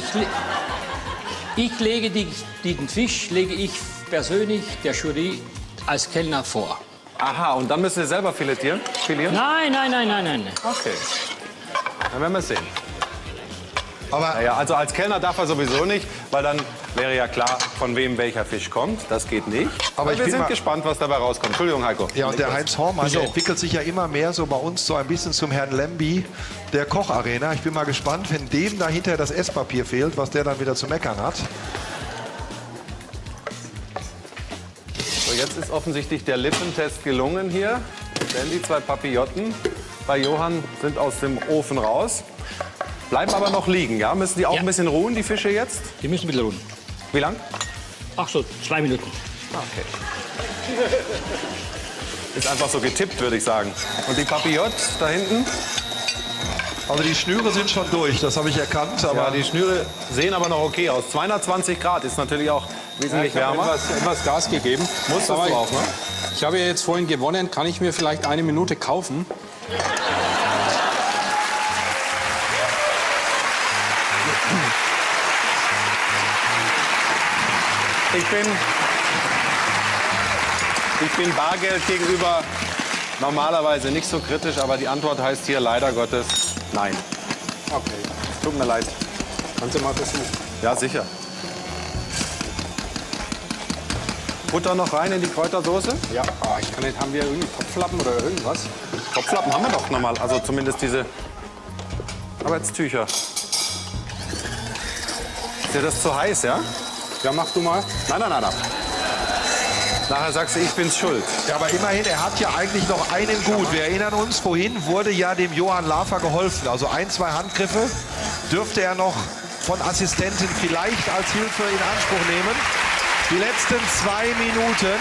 Ich lege den Fisch lege ich persönlich der Jury als Kellner vor. Aha, und dann müsst ihr selber filetieren? Nein. Okay. Dann werden wir sehen. Aber naja, also als Kellner darf er sowieso nicht, weil dann wäre ja klar, von wem welcher Fisch kommt. Das geht nicht. Aber wir sind gespannt, was dabei rauskommt. Entschuldigung, Heiko. Ja, und der Heinz Hormann, der entwickelt sich ja immer mehr so bei uns so ein bisschen zum Herrn Lemby der Kocharena. Ich bin mal gespannt, wenn dem da hinterher das Esspapier fehlt, was der dann wieder zu meckern hat. So, jetzt ist offensichtlich der Lippentest gelungen hier. Denn die 2 Papilloten bei Johann sind aus dem Ofen raus. Bleiben aber noch liegen, ja? Müssen die auch ein bisschen ruhen, die Fische jetzt? Die müssen ein bisschen ruhen. Wie lang? Ach so, 2 Minuten. Okay. Ist einfach so getippt, würde ich sagen. Und die Papillote da hinten? Also die Schnüre sind schon durch, das habe ich erkannt. Aber ja, die Schnüre sehen aber noch okay aus. 220 Grad ist natürlich auch wesentlich wärmer. Ich habe etwas Gas gegeben. Musstest du auch, ne? Ich habe ja jetzt vorhin gewonnen. Kann ich mir vielleicht 1 Minute kaufen? Ich bin Bargeld gegenüber normalerweise nicht so kritisch, aber die Antwort heißt hier leider Gottes nein. Okay. Tut mir leid. Kannst du mal versuchen? Ja, sicher. Butter noch rein in die Kräutersoße? Ja. Oh, ich kann nicht. Haben wir irgendwie Topflappen oder irgendwas? Topflappen haben wir doch nochmal. Also zumindest diese Arbeitstücher. Ist dir das zu heiß, ja? Ja, mach du mal. Nein. Nachher sagst du, ich bin's schuld. Ja, aber immerhin, er hat ja eigentlich noch einen gut. Wir erinnern uns, vorhin wurde ja dem Johann Lafer geholfen. Also 1, 2 Handgriffe dürfte er noch von Assistenten vielleicht als Hilfe in Anspruch nehmen. Die letzten 2 Minuten.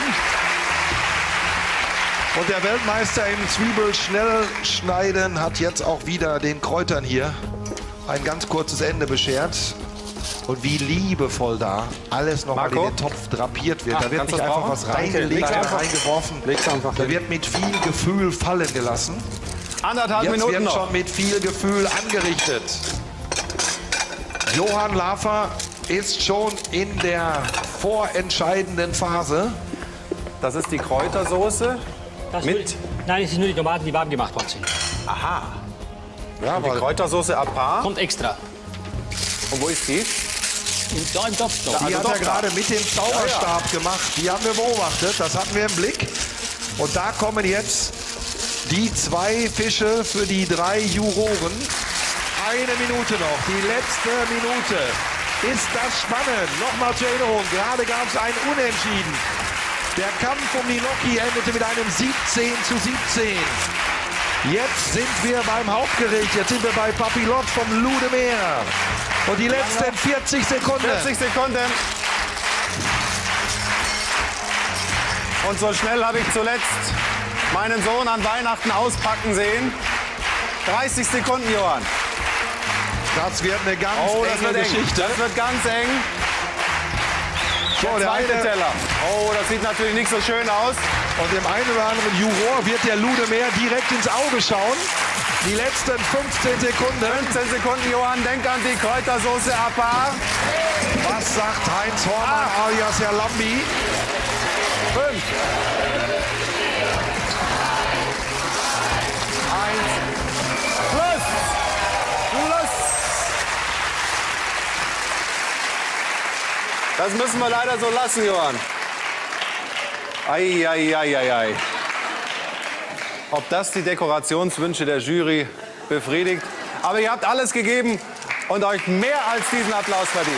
Und der Weltmeister im Zwiebelschnellschneiden hat jetzt auch wieder den Kräutern hier ein ganz kurzes Ende beschert. Und wie liebevoll da alles noch mal in den Topf drapiert wird. Da wird nicht einfach was reingelegt oder reingeworfen. Da wird mit viel Gefühl fallen gelassen. 1,5 Minuten wird noch. schon mit viel Gefühl angerichtet. Johann Lafer ist schon in der vorentscheidenden Phase. Das ist die Kräutersoße Nein, es sind nur die Tomaten, die warm gemacht worden sind. Aha. Ja, und die Kräutersoße à part? Kommt extra. Und wo ist die? Da im Topf. Die hat er gerade mit dem Zauberstab gemacht. Die haben wir beobachtet, das hatten wir im Blick. Und da kommen jetzt die 2 Fische für die 3 Juroren. 1 Minute noch, die letzte Minute. Ist das spannend? Nochmal zur Erinnerung, gerade gab es ein Unentschieden. Der Kampf um die Gnocchi endete mit einem 17:17. Jetzt sind wir beim Hauptgericht, jetzt sind wir bei Papillote vom Loup de Mer. Und die letzten 40 Sekunden. 40 Sekunden. Und so schnell habe ich zuletzt meinen Sohn an Weihnachten auspacken sehen. 30 Sekunden, Johann. Das wird eine ganz enge Geschichte. Das wird ganz eng. So, der zweite Teller. Oh, das sieht natürlich nicht so schön aus. Und dem einen oder anderen Juror wird der Loup de Mer direkt ins Auge schauen. Die letzten 15 Sekunden. 15 Sekunden, Johann. Denk an die Kräutersoße à part. Was sagt Heinz Hormann alias Herr Lambi? 5. 1. Schluss. Das müssen wir leider so lassen, Johann. Ei. Ob das die Dekorationswünsche der Jury befriedigt. Aber ihr habt alles gegeben und euch mehr als diesen Applaus verdient.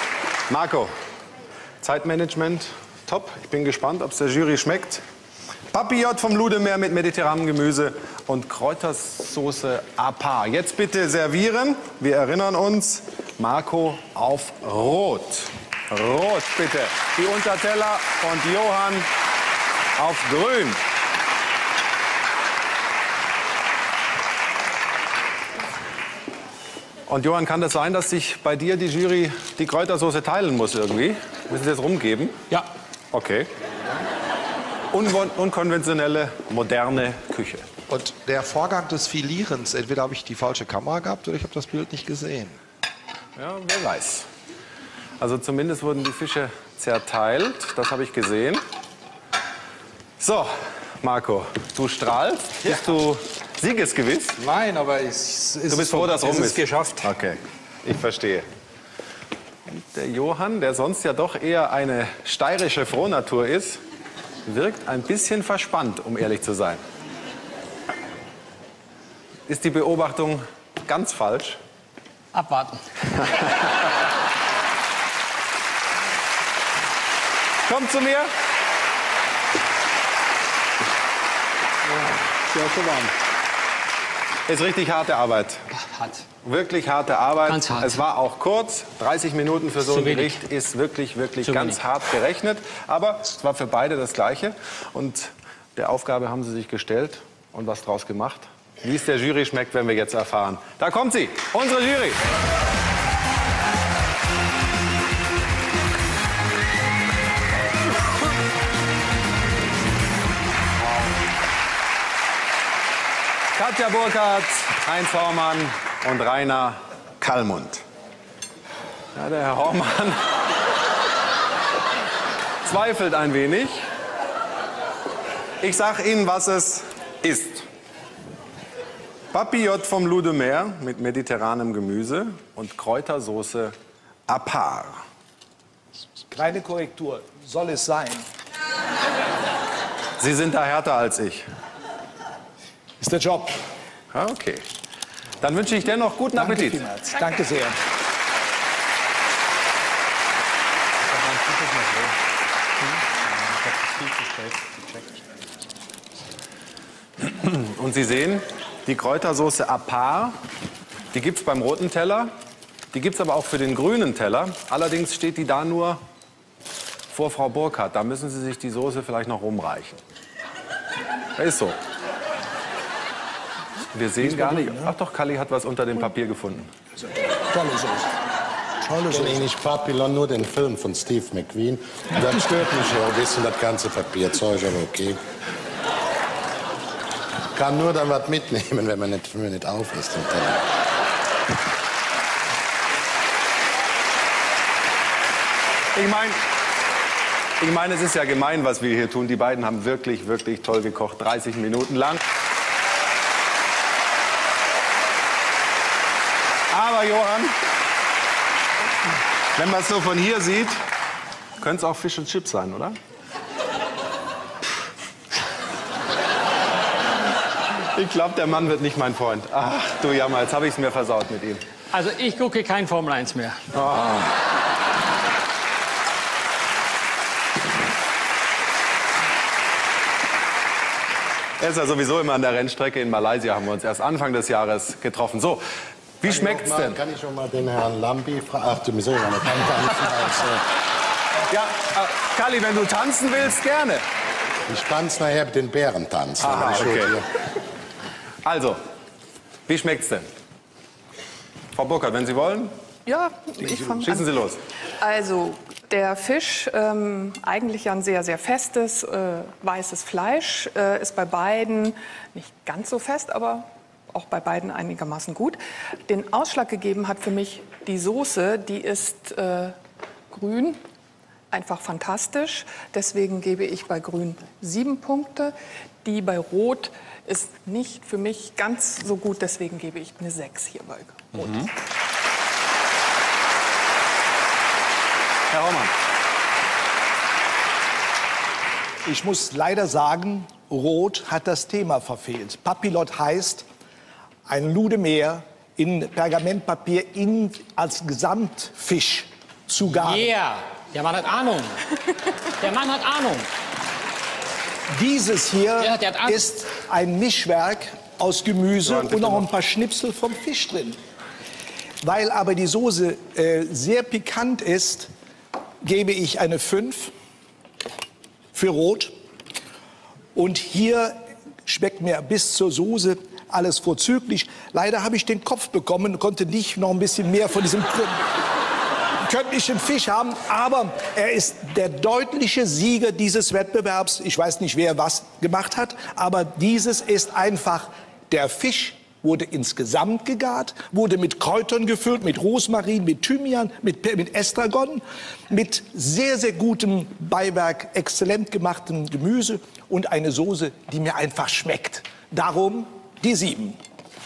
Marco, Zeitmanagement top. Ich bin gespannt, ob es der Jury schmeckt. Papillote vom Ludemeer mit mediterranem Gemüse und Kräutersoße à part. Jetzt bitte servieren. Wir erinnern uns, Marco auf Rot. Rot bitte. Die Unterteller und Johann auf Grün. Und Johann, kann das sein, dass sich bei dir die Jury die Kräutersoße teilen muss irgendwie? Müssen Sie das rumgeben? Ja. Okay. Unkonventionelle, moderne Küche. Und der Vorgang des Filierens, entweder habe ich die falsche Kamera gehabt oder ich habe das Bild nicht gesehen. Ja, wer weiß. Also zumindest wurden die Fische zerteilt, das habe ich gesehen. So, Marco, du strahlst. Ja. Bist du siegesgewiss? Nein, aber du bist froh, dass rum ist. Geschafft. Okay, ich verstehe. Und der Johann, der sonst ja doch eher eine steirische Frohnatur ist, wirkt ein bisschen verspannt, um ehrlich zu sein. Ist die Beobachtung ganz falsch? Abwarten. Kommt zu mir. Ja, schon warm. Ist richtig harte Arbeit. Hart. Wirklich harte Arbeit. Ganz hart. Es war auch kurz. 30 Minuten für so ein Gericht ist wirklich ganz hart gerechnet. Aber es war für beide das Gleiche. Und der Aufgabe haben sie sich gestellt und was draus gemacht. Wie es der Jury schmeckt, werden wir jetzt erfahren. Da kommt sie, unsere Jury. Katja Burkhardt, Heinz Hormann und Rainer Kallmund. Ja, der Herr Hormann zweifelt ein wenig. Ich sage Ihnen, was es ist. Papillote vom Ludemeer mit mediterranem Gemüse und Kräutersoße à part. Kleine Korrektur. Soll es sein? Sie sind da härter als ich. Ist der Job. Ja, okay. Dann wünsche ich dennoch guten Appetit. Vielmals. Danke sehr. Und Sie sehen, die Kräutersoße à part, die gibt es beim roten Teller, die gibt es aber auch für den grünen Teller. Allerdings steht die da nur vor Frau Burkhardt. Da müssen Sie sich die Soße vielleicht noch rumreichen. Ist so. Wir sehen gar nicht. Ach doch, Kalli hat was unter dem Papier gefunden. Tolle Soße. Tolle Ich kenne eigentlich Papillon, nur den Film von Steve McQueen. Und das stört mich ja ein bisschen, das ganze Papierzeug, aber okay. Kann nur dann was mitnehmen, wenn man nicht auf ist. Ich meine, es ist ja gemein, was wir hier tun. Die beiden haben wirklich toll gekocht, 30 Minuten lang. Aber Johann, wenn man es so von hier sieht, könnte es auch Fish and Chips sein, oder? Ich glaube, der Mann wird nicht mein Freund. Ach, du Jammer, jetzt habe ich es mir versaut mit ihm. Also ich gucke kein Formel 1 mehr. Oh. Er ist ja sowieso immer an der Rennstrecke. In Malaysia haben wir uns erst Anfang des Jahres getroffen. So, wie schmeckt's denn? Kann ich schon mal den Herrn Lambi fragen? Ach, du bist ja nicht tanzen. Ja, Kalli, wenn du tanzen willst, gerne. Ich tanze nachher mit den Bärentanz. Aha, okay. Also, wie schmeckt's denn? Frau Burkhardt, wenn Sie wollen, Ja, ich fange an. schießen Sie los. Also der Fisch, eigentlich ja ein sehr, sehr festes, weißes Fleisch, ist bei beiden nicht ganz so fest, aber auch bei beiden einigermaßen gut. Den Ausschlag gegeben hat für mich die Soße, die ist grün, einfach fantastisch. Deswegen gebe ich bei grün 7 Punkte. Die bei rot ist nicht für mich ganz so gut, deswegen gebe ich eine 6 hier bei rot. Mhm. Herr Hormann. Ich muss leider sagen, Rot hat das Thema verfehlt. Papillote heißt ein Ludemeer in Pergamentpapier als Gesamtfisch zu garen. Yeah, der Mann hat Ahnung. Der Mann hat Ahnung. Dieses hier ist ein Mischwerk aus Gemüse und noch ein paar Schnipsel vom Fisch drin. Weil aber die Soße sehr pikant ist, gebe ich eine 5 für Rot. Und hier schmeckt mir bis zur Soße alles vorzüglich. Leider habe ich den Kopf bekommen und konnte nicht noch ein bisschen mehr von diesem köttlichen Fisch haben. Aber er ist der deutliche Sieger dieses Wettbewerbs. Ich weiß nicht, wer was gemacht hat, aber dieses ist einfach, der Fisch wurde insgesamt gegart, wurde mit Kräutern gefüllt, mit Rosmarin, mit Thymian, mit Estragon, mit sehr, sehr gutem Beiwerk, exzellent gemachtem Gemüse und eine Soße, die mir einfach schmeckt. Darum die 7.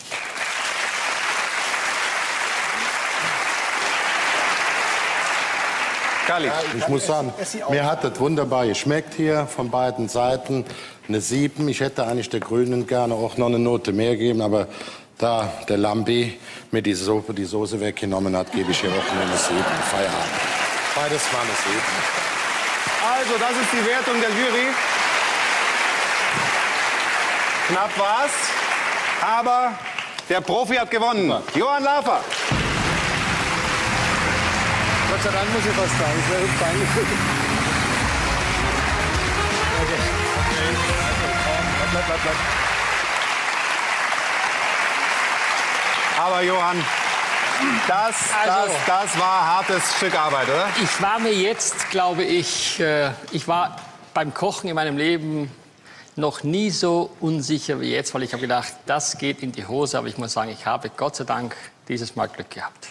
Kalli. Ich muss sagen, mir hat das wunderbar geschmeckt hier von beiden Seiten. Eine 7. Ich hätte eigentlich der Grünen gerne auch noch eine Note mehr gegeben, aber da der Lambi mir die Soße weggenommen hat, gebe ich hier auch nur eine 7. Feierabend. Beides war eine 7. Also, das ist die Wertung der Jury. Knapp war's, aber der Profi hat gewonnen. Johann Lafer. Gott sei Dank muss ich was sagen. Es wäre peinlich. Bleib. Aber Johann, das war ein hartes Stück Arbeit, oder? Ich war mir jetzt, glaube ich, ich war beim Kochen in meinem Leben noch nie so unsicher wie jetzt, weil ich habe gedacht, das geht in die Hose. Aber ich muss sagen, ich habe Gott sei Dank dieses Mal Glück gehabt.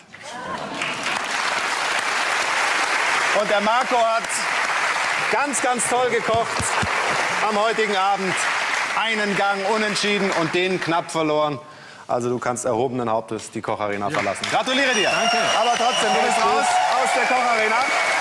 Und der Marco hat ganz, ganz toll gekocht am heutigen Abend. Einen Gang unentschieden und den knapp verloren. Also du kannst erhobenen Hauptes die Kocharena verlassen. Gratuliere dir. Danke. Aber trotzdem, du bist raus aus der Kocharena.